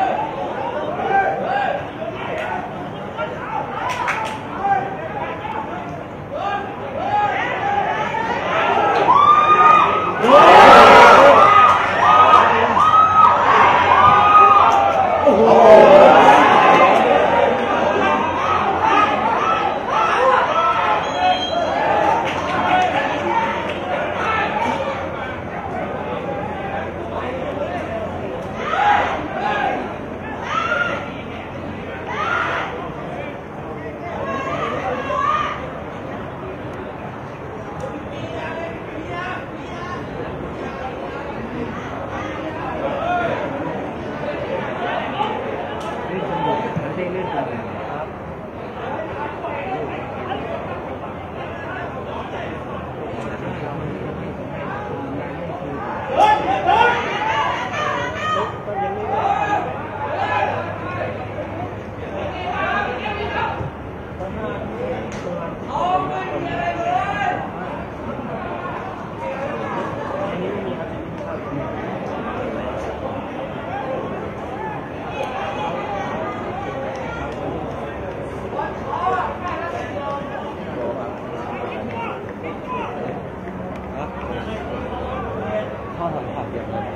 ข้อสัมผัสอย่างไร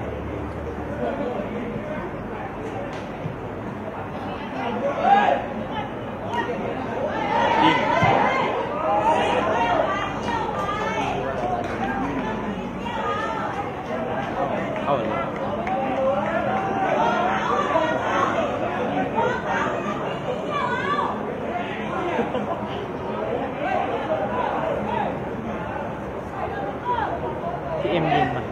ยิงเข้าเลยที่เอ็มยิงมัน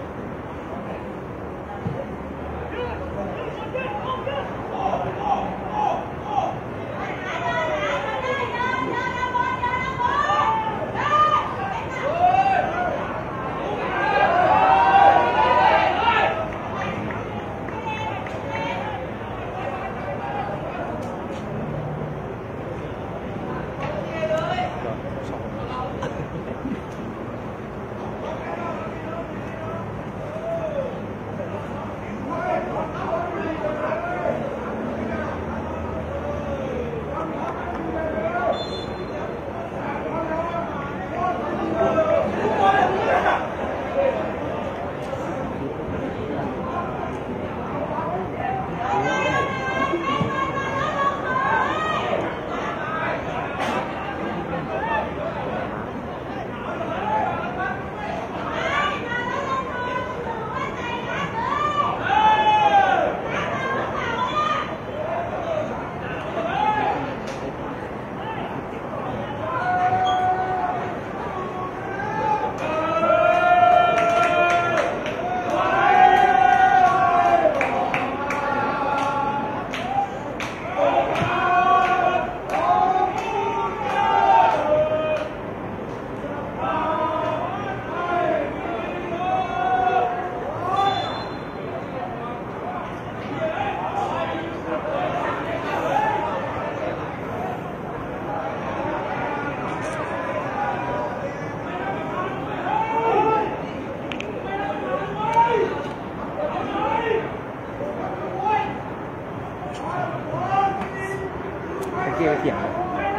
ยเสียง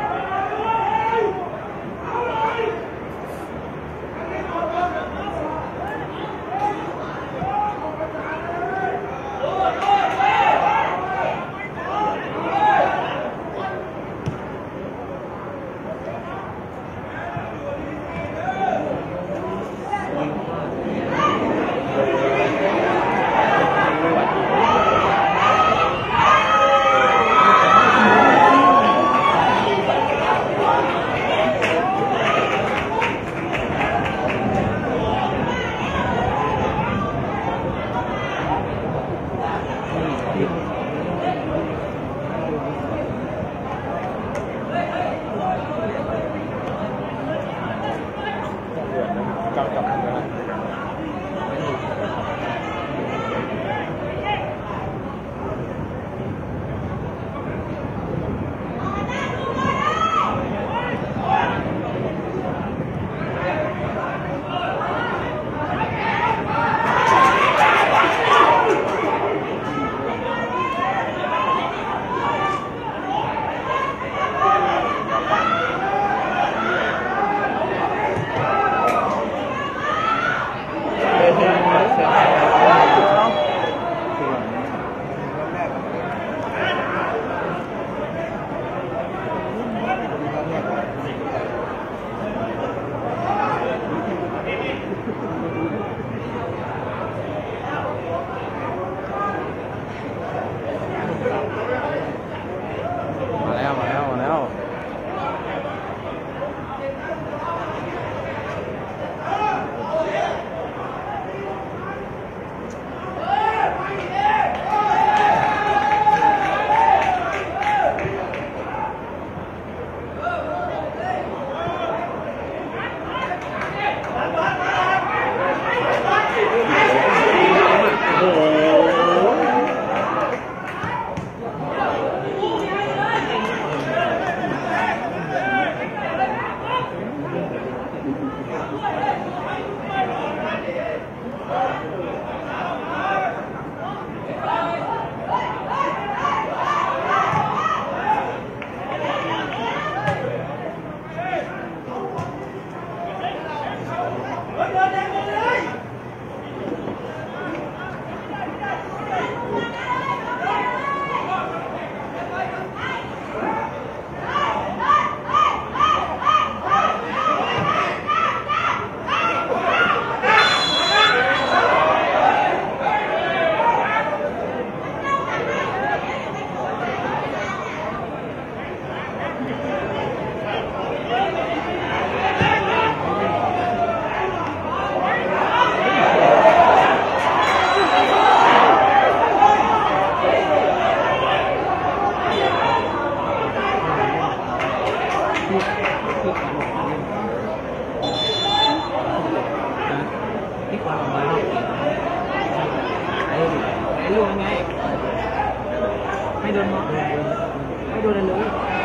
ไม่โดนมองไม่โดนอะไรเลย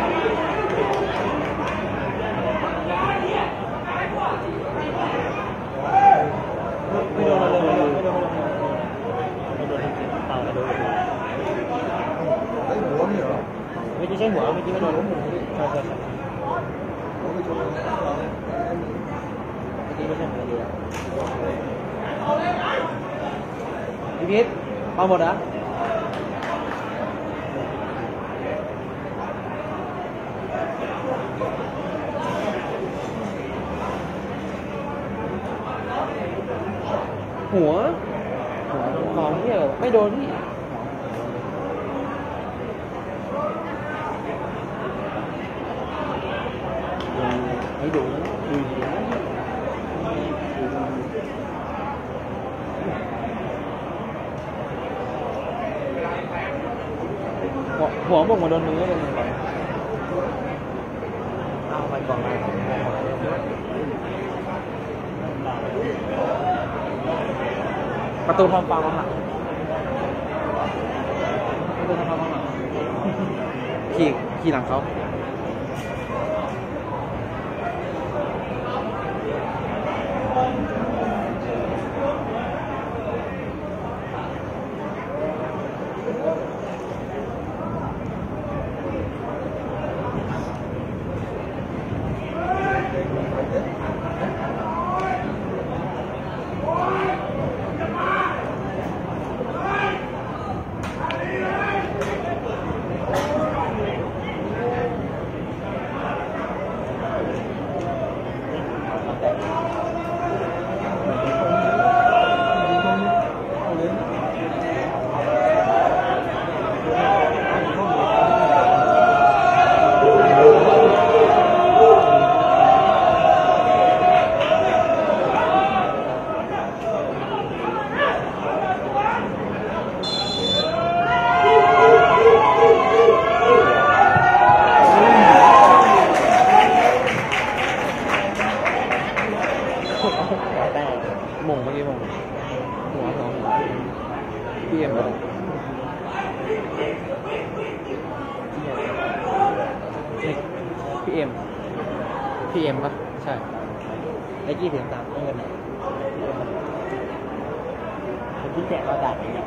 ไม่โดนอะไรเลยไม่โดนไม่โดนเปล่าไม่โดนไอ้หัวนี่เหรอไม่ใช่หัวไม่ใช่ไม่โดนใช่ใช่ใช่ไม่ใช่หัวไม่ใช่หัวเลยพี่พิษมาหมดนะหัวมองเนี่ยไม่โดนนี่ไม่โดนหัวหัวบอกมาโดนเนื้อเป็นยังไงเอาไปก่อนไปประตูทองฟ้าข้างหลังประตูทองฟ้าข้างหลังขี่ขี่หลังเขาพีเอ็มป่ะใช่ไอ้กี้ถึงตามเงินคนที่แจกเราจ่ายเอง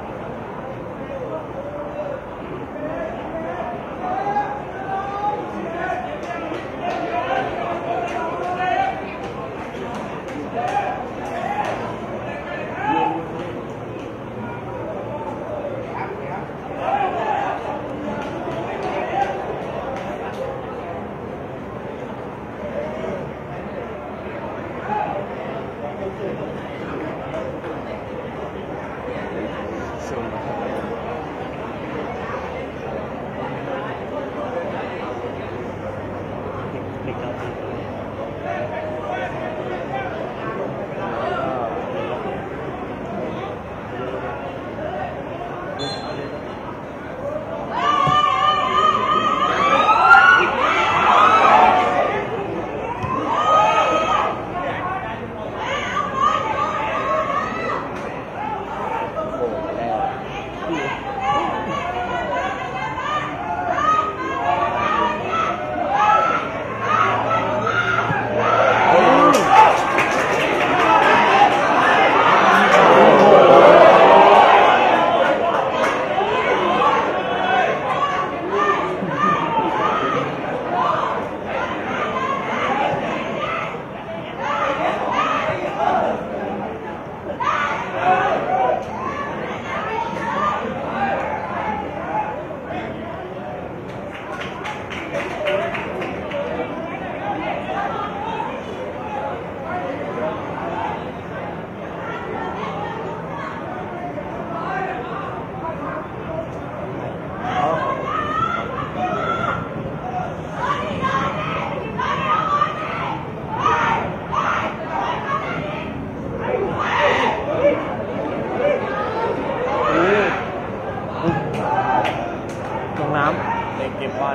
ลงน้ำในเกมบ้าน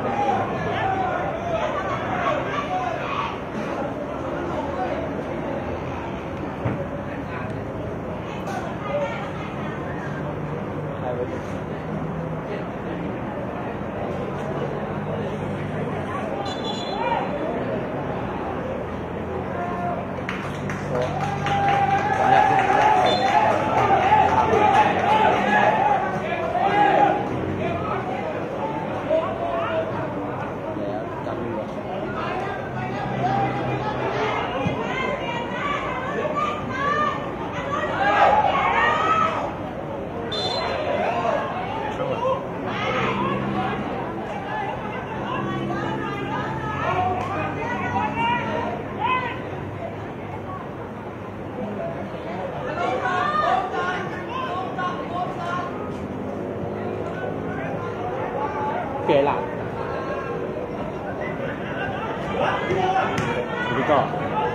เกล่ะนี่ก็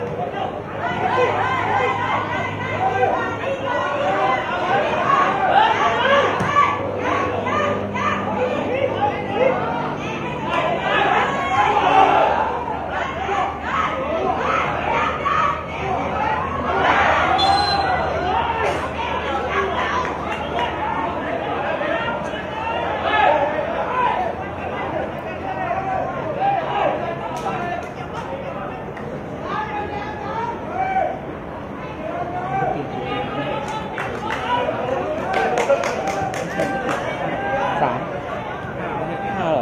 สามห้าเหรอ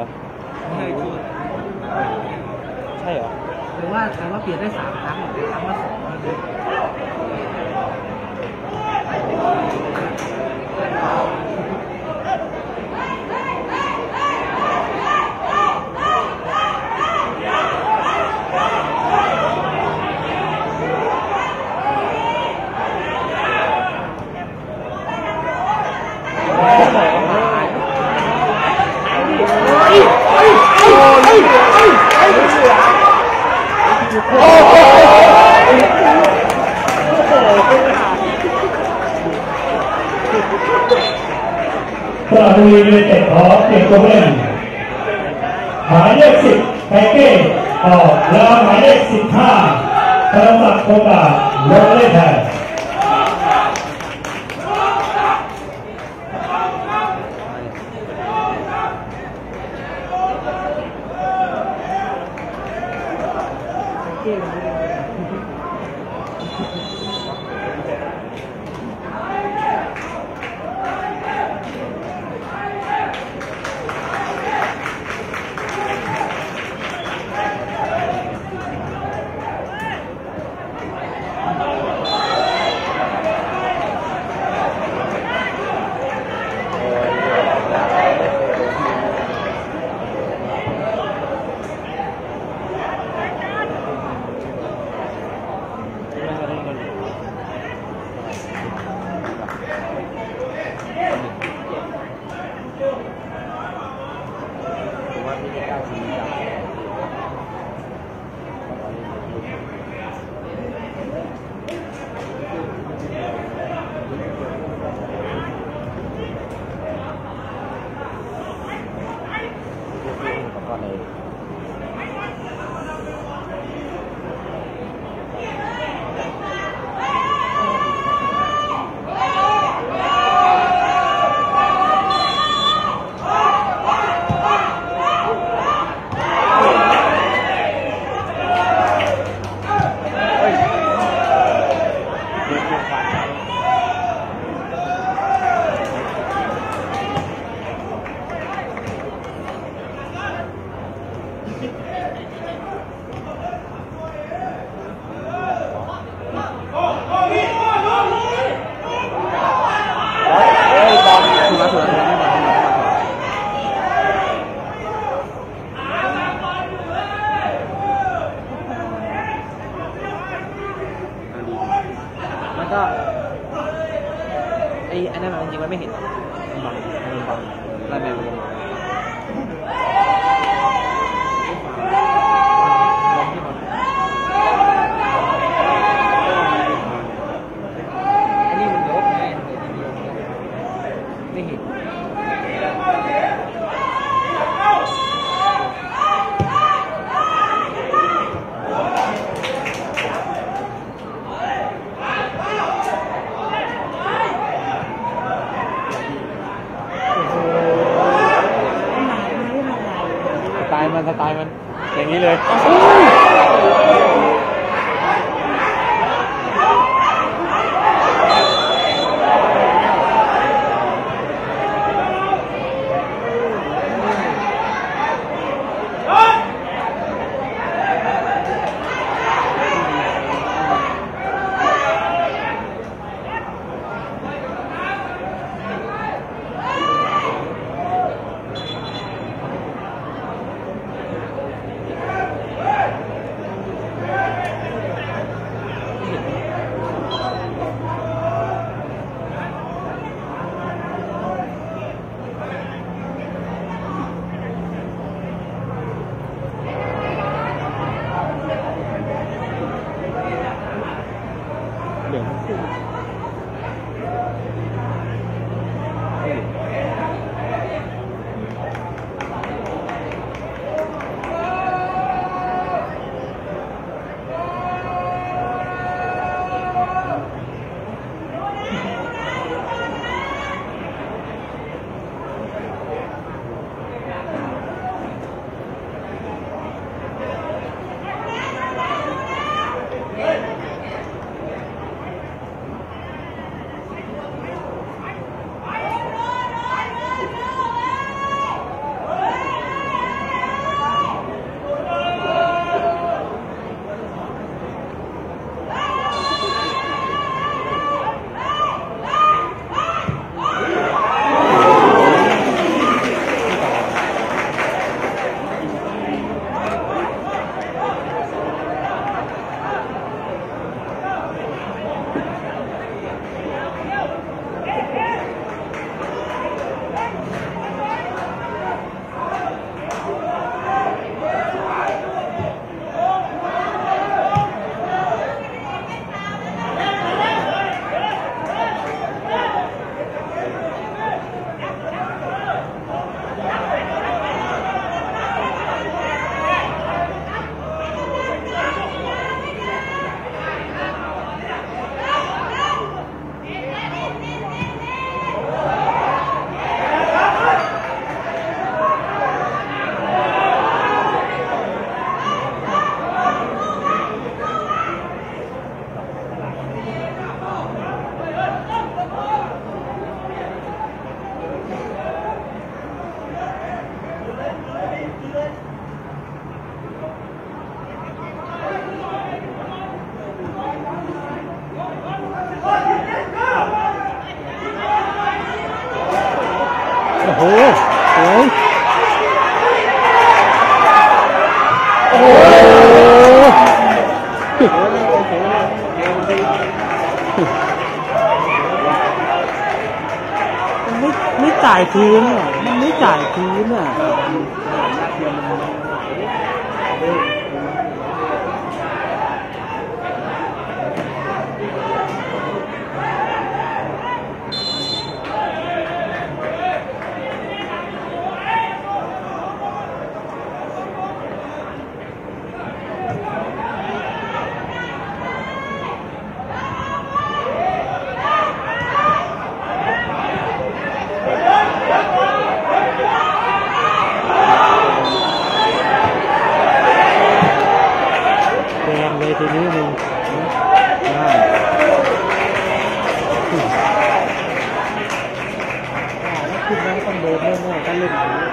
ใช่เหรอหรือว่าแต่ว่าเปลี่ยนได้สามครั้งหรือครั้งละสองสระบุรียูไนเต็ดขอเปลี่ยนตัวผู้เล่นหมายเลขสิบไคเก้ออกแล้วหมายเลขสิบห้าธนศักดิ์โอกาสลงเล่นแทนกี้มันไม่ได้ก็ไอ้อันนั้นมันจริงๆมันไม่เห็นมันบังมันบังไล่แมวลงมาลงที่บอลอันนี้มันยกไงไม่เห็นสไตล์มันสไตล์มันอย่างนี้เลยายคืนอ่ะมันไม่จ่ายคืนอ่ะทีนี้มึงได้แล้วขึ้นนั้นต้องเดินแน่ๆถ้าเล่นอย่างนี้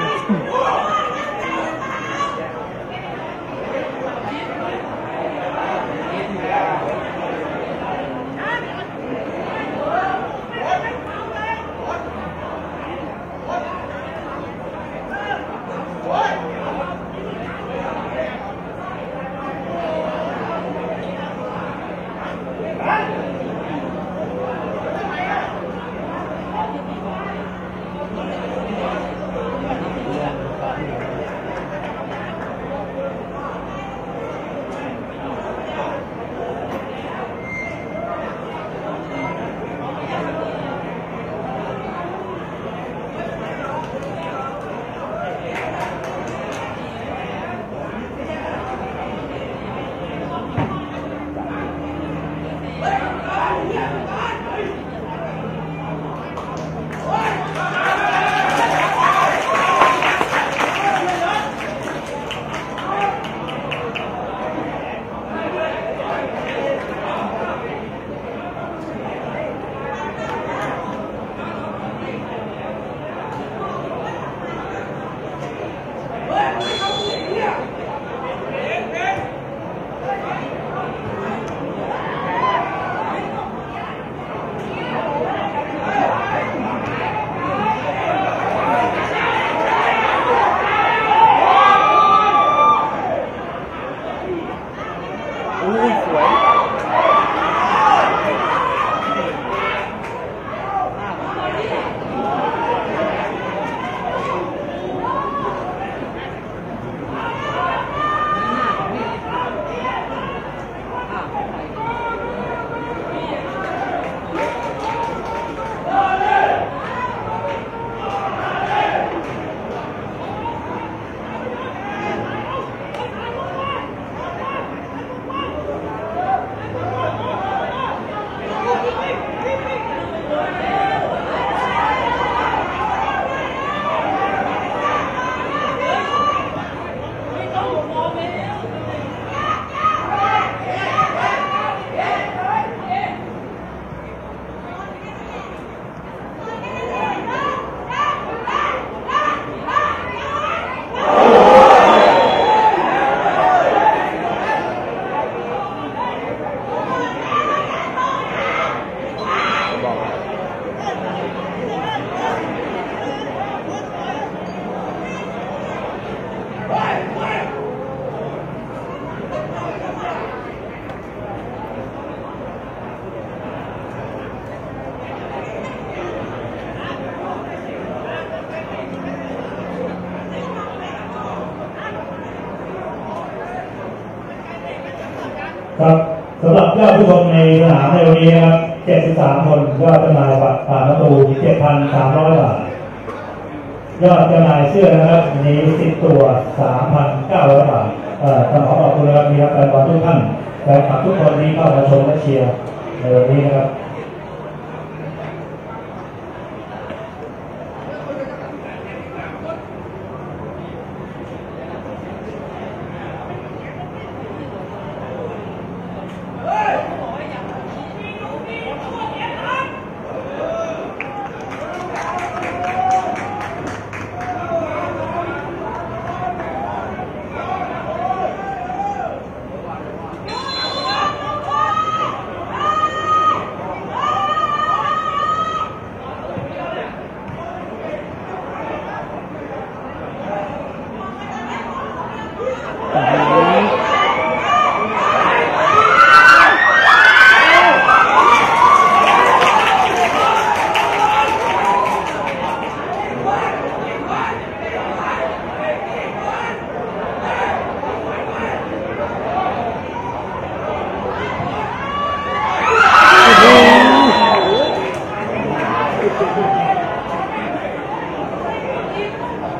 ครับสำหรับยอดผู้ชมในสนามในวันนี้นะครับเจ็ดสิบสามคนยอดจำหน่ายบัตรผ่านประตู เจ็ดพันสามร้อย บาทยอดจำหน่ายเสื้อนะครับวันนี้สิบตัว สามพันเก้าร้อย บาทเอ่อต้องขอขอบคุณนะครับมีรับการบอลทุกท่านแฟนคลับทุกคนที่เข้ามาชมและเชียร์ในวันนี้นะครับ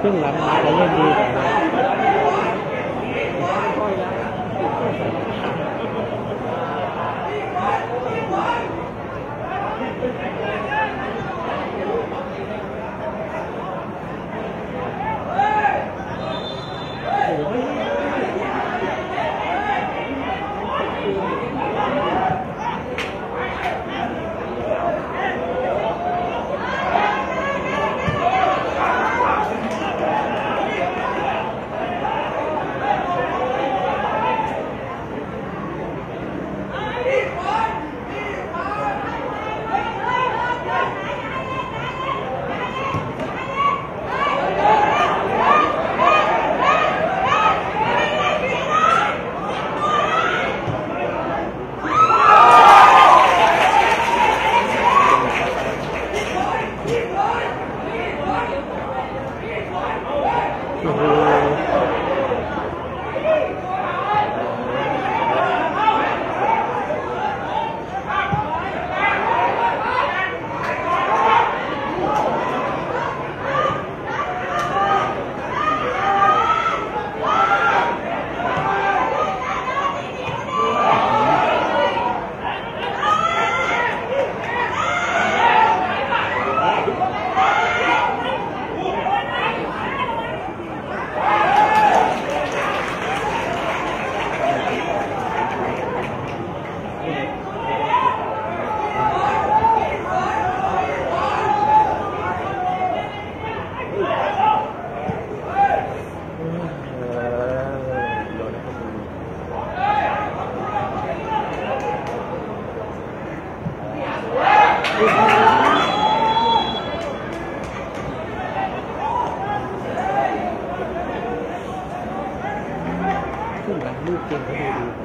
ครึ่งหลังเราเล่นดีกว่าขึ้นหลังลูกเก่งก็ดูดี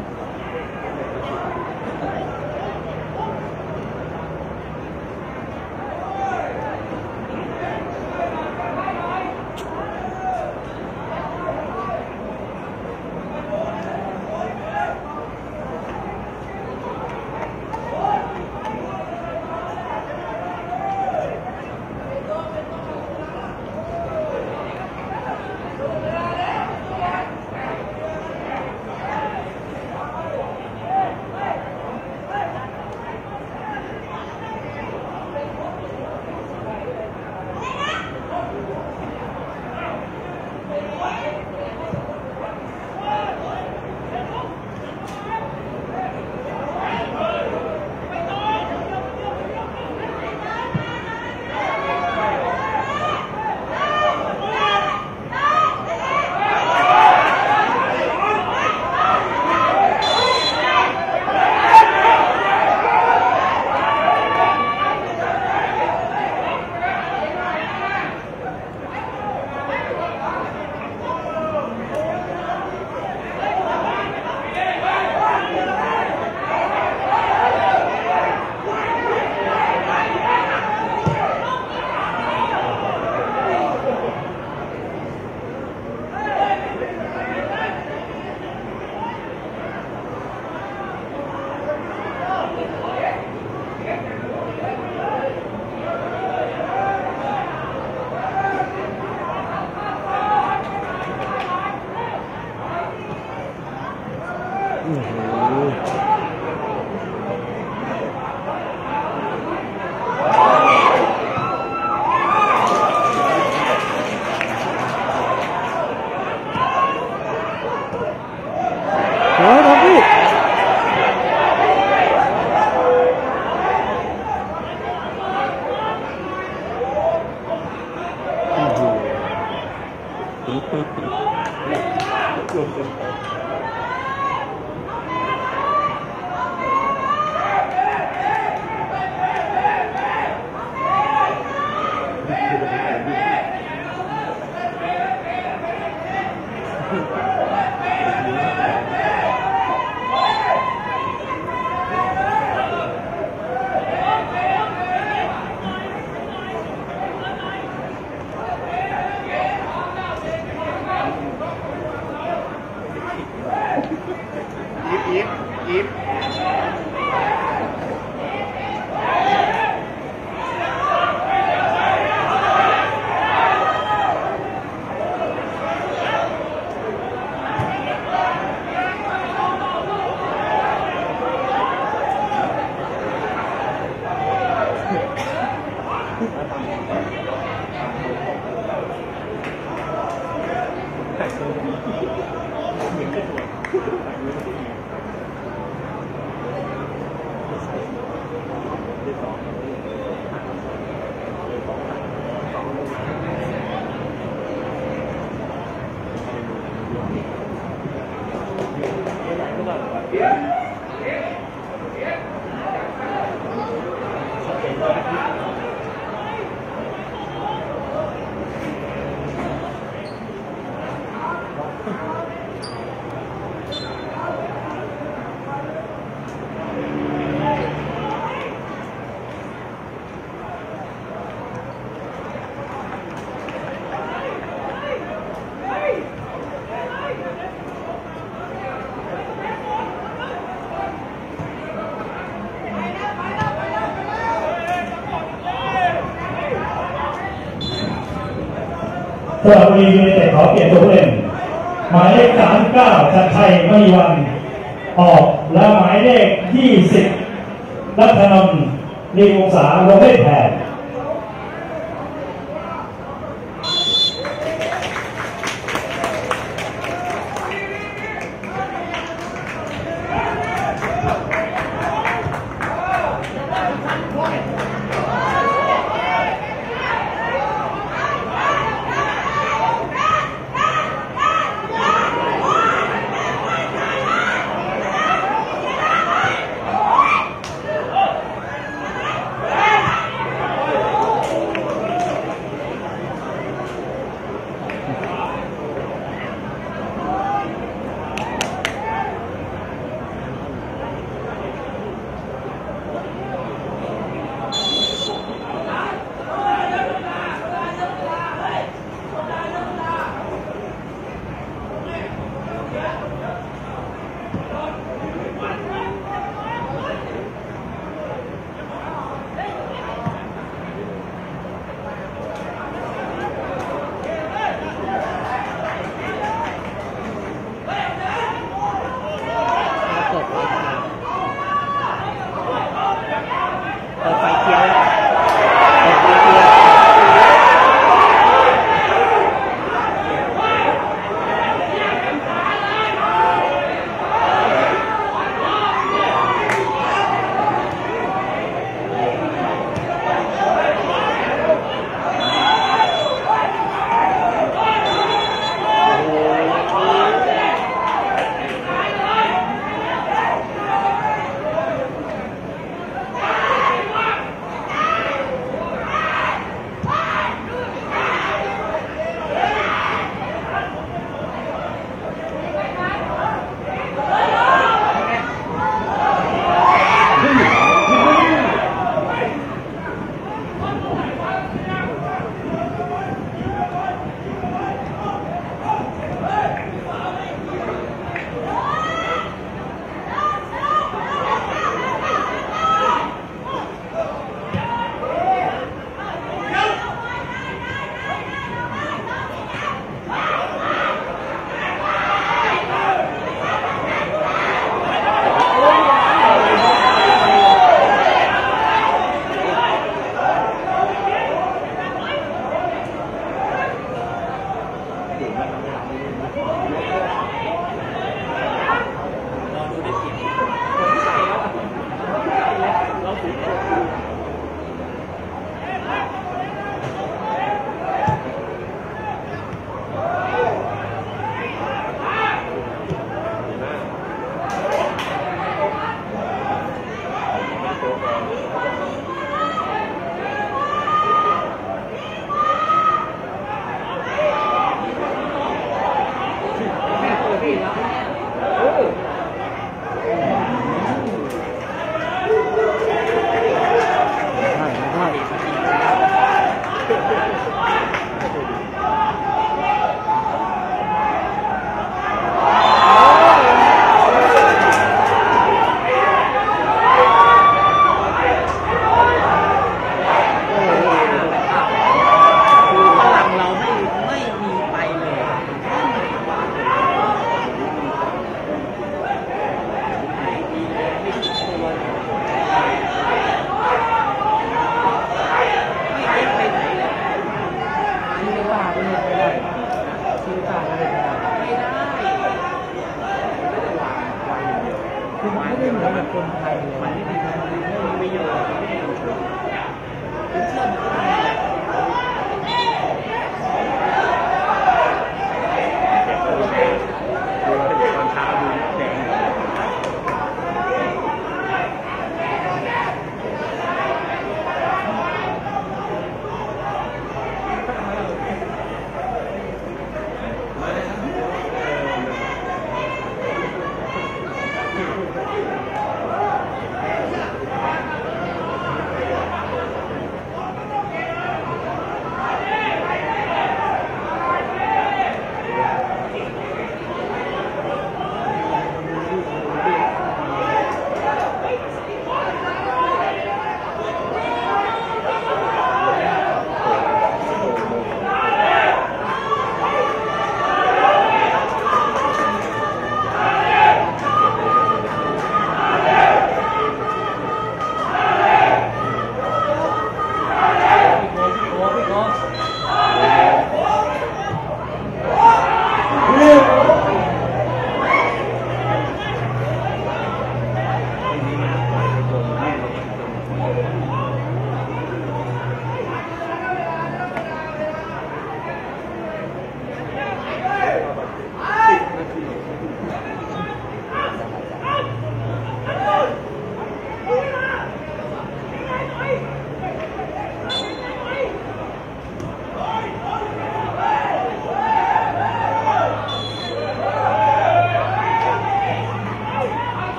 สระบุรียูไนเต็ดขอเปลี่ยนตัวผู้เล่นหมายเลขสามสิบเก้าชัดชัยมณีวันออกและหมายเลขยี่สิบรัตนนท์ลีวงศาลงเล่นแทน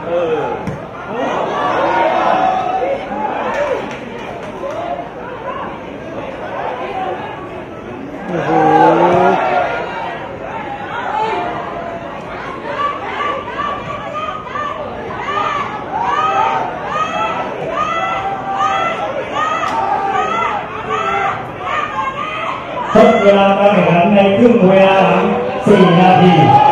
เออโอ้โหทดเวลาการแข่งขันในครึ่งเวลาหลังสี่นาที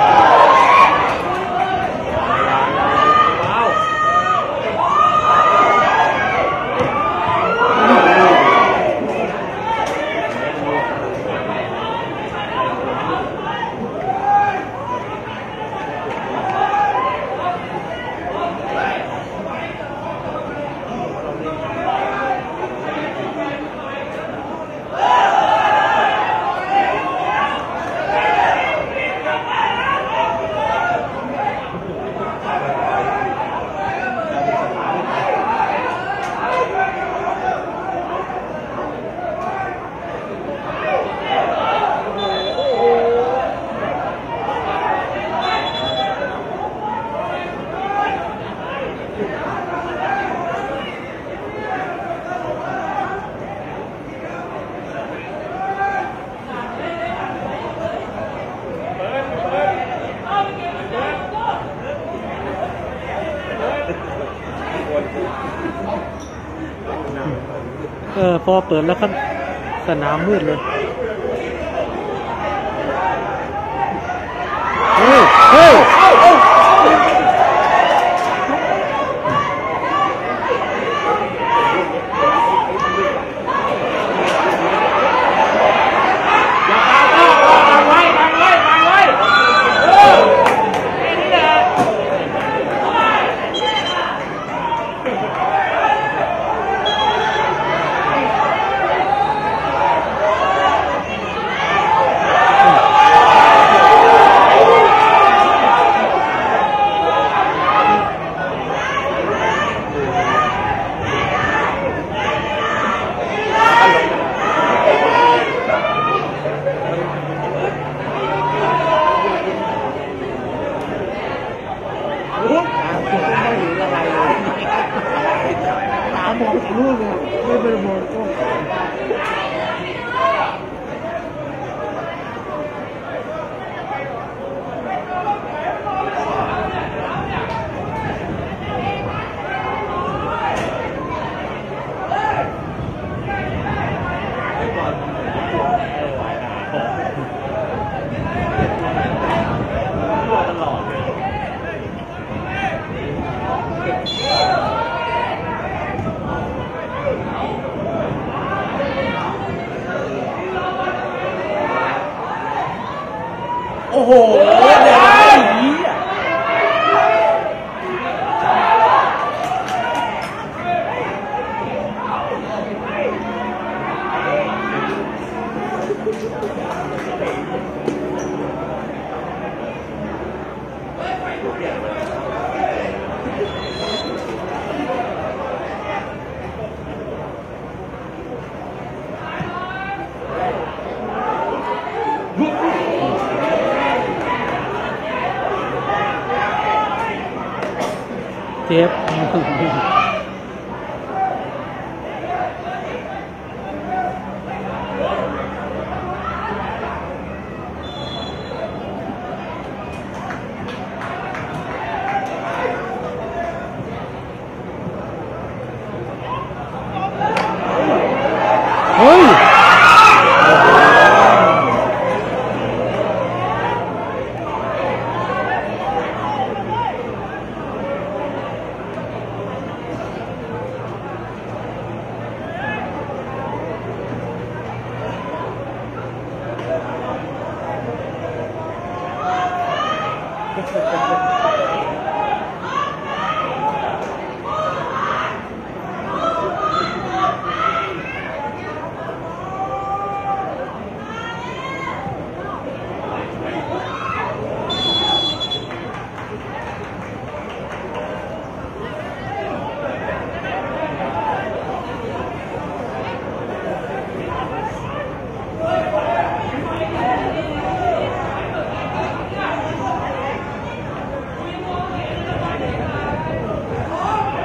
เออพอเปิดแล้วครับสนามมืดเลยเฮ้ยเฮ้ยมองรู้เลยไม่เป็นมองก็โอ้โหเดี๋ยวไอ้เหี้ยเจ็บเฮ้ย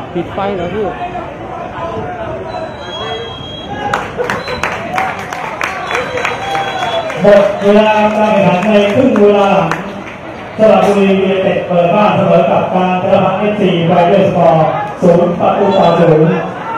ปิดไฟเหรอพี่หมดเวลาการแข่งขันในครึ่งเวลาหลังสระบุรียูไนเต็ดเปิดบ้านเสมอกับการจราพัฒน์เอฟซีไวเดอร์สกอร์ศูนย์ประตูต่อศูนย์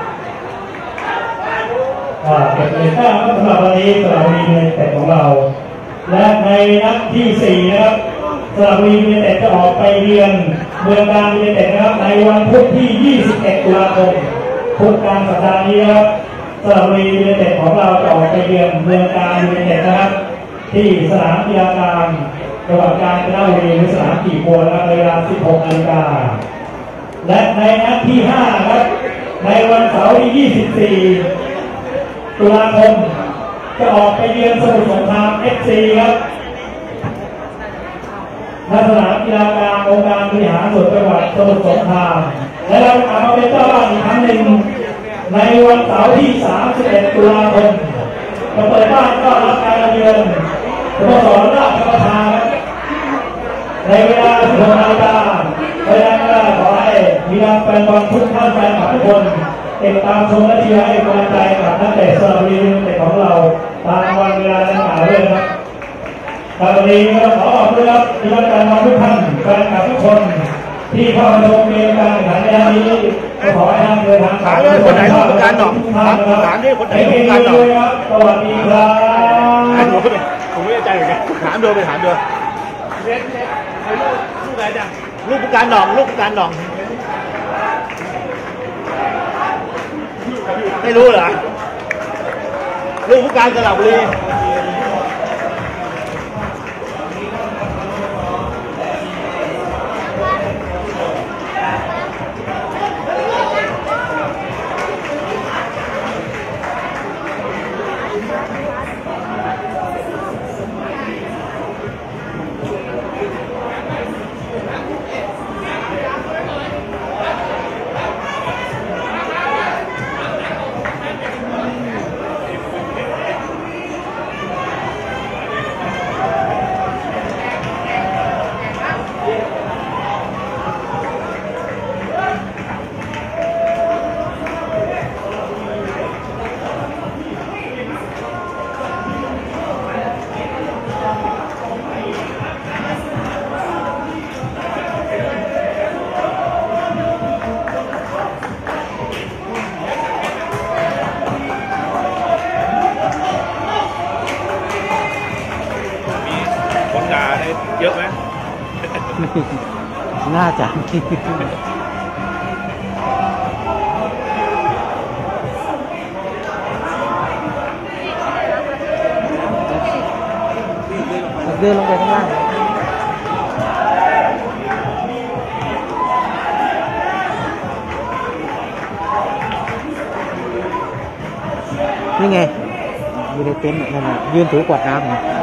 เก็บเลยได้ครับสำหรับวันนี้สระบุรียูไนเต็ดของเรา และในนัดที่สี่นะครับสระบุรียูไนเต็ดจะออกไปเยือนเมืองการยูไนเต็ดนะครับในวันพุธที่ยี่สิบเอ็ดตุลาคมพุธกลางสัปดาห์นี้นะครับสระบุรียูไนเต็ดของเราจะออกไปเยือนเมืองการยูไนเต็ดนะครับที่สนามกีฬากลางจังหวัดกาญจนบุรีหรือสนามขี่บัวนะครับเวลา สิบหกนาฬิกา และในนัดที่ห้าครับในวันเสาร์ที่ยี่สิบสี่ตุลาคมจะออกไปเยือนสมุทรสงคราม เอฟ ซี ครับณสนามกีฬากลางองค์การบริหารส่วนจังหวัดสมุทรสงครามและเรากลับมาเป็นเจ้าบ้านอีกครั้งหนึ่งในวันเสาร์ที่สามสิบเอ็ดตุลาคมจะเปิดบ้านก็รับการเยือนสโมสรราชประชาในเวลา สิบหกนาฬิกาเพราะฉะนั้นก็ขอให้มีแฟนบอลทุกท่านแฟนคลับทุกคนติดตามชมและเชียร์ให้กำลังใจกับนักเตะสระบุรียูไนเต็ดของเราตามวันเวลาดังกล่าวด้วยครับวันนี้ก็ขอขอบคุณครับที่รับการมองทุกท่านแฟนคลับทุกคนที่เข้ามาชมเกมการแข่งขันในวันนี้ก็ขอให้ท่านเดินทางถามว่าคนไหนรู้ประกันหรอถามดิคนไหนรู้ประกันหรอสวัสดีครับผมไม่แน่ใจเหมือนกันถามดูไปถามดูเล็กเล็กลูกลูกอะไรจังลูกประกันหนองลูกประกันหนองไม่รู้เหรอลูกผู้การสระบุรีเยอะไหมน่าจะเดินลงไปข้างล่างนี่ไงอยู่ในเต็นท์นั่นน่ะยืนถือกวาดน้ำไง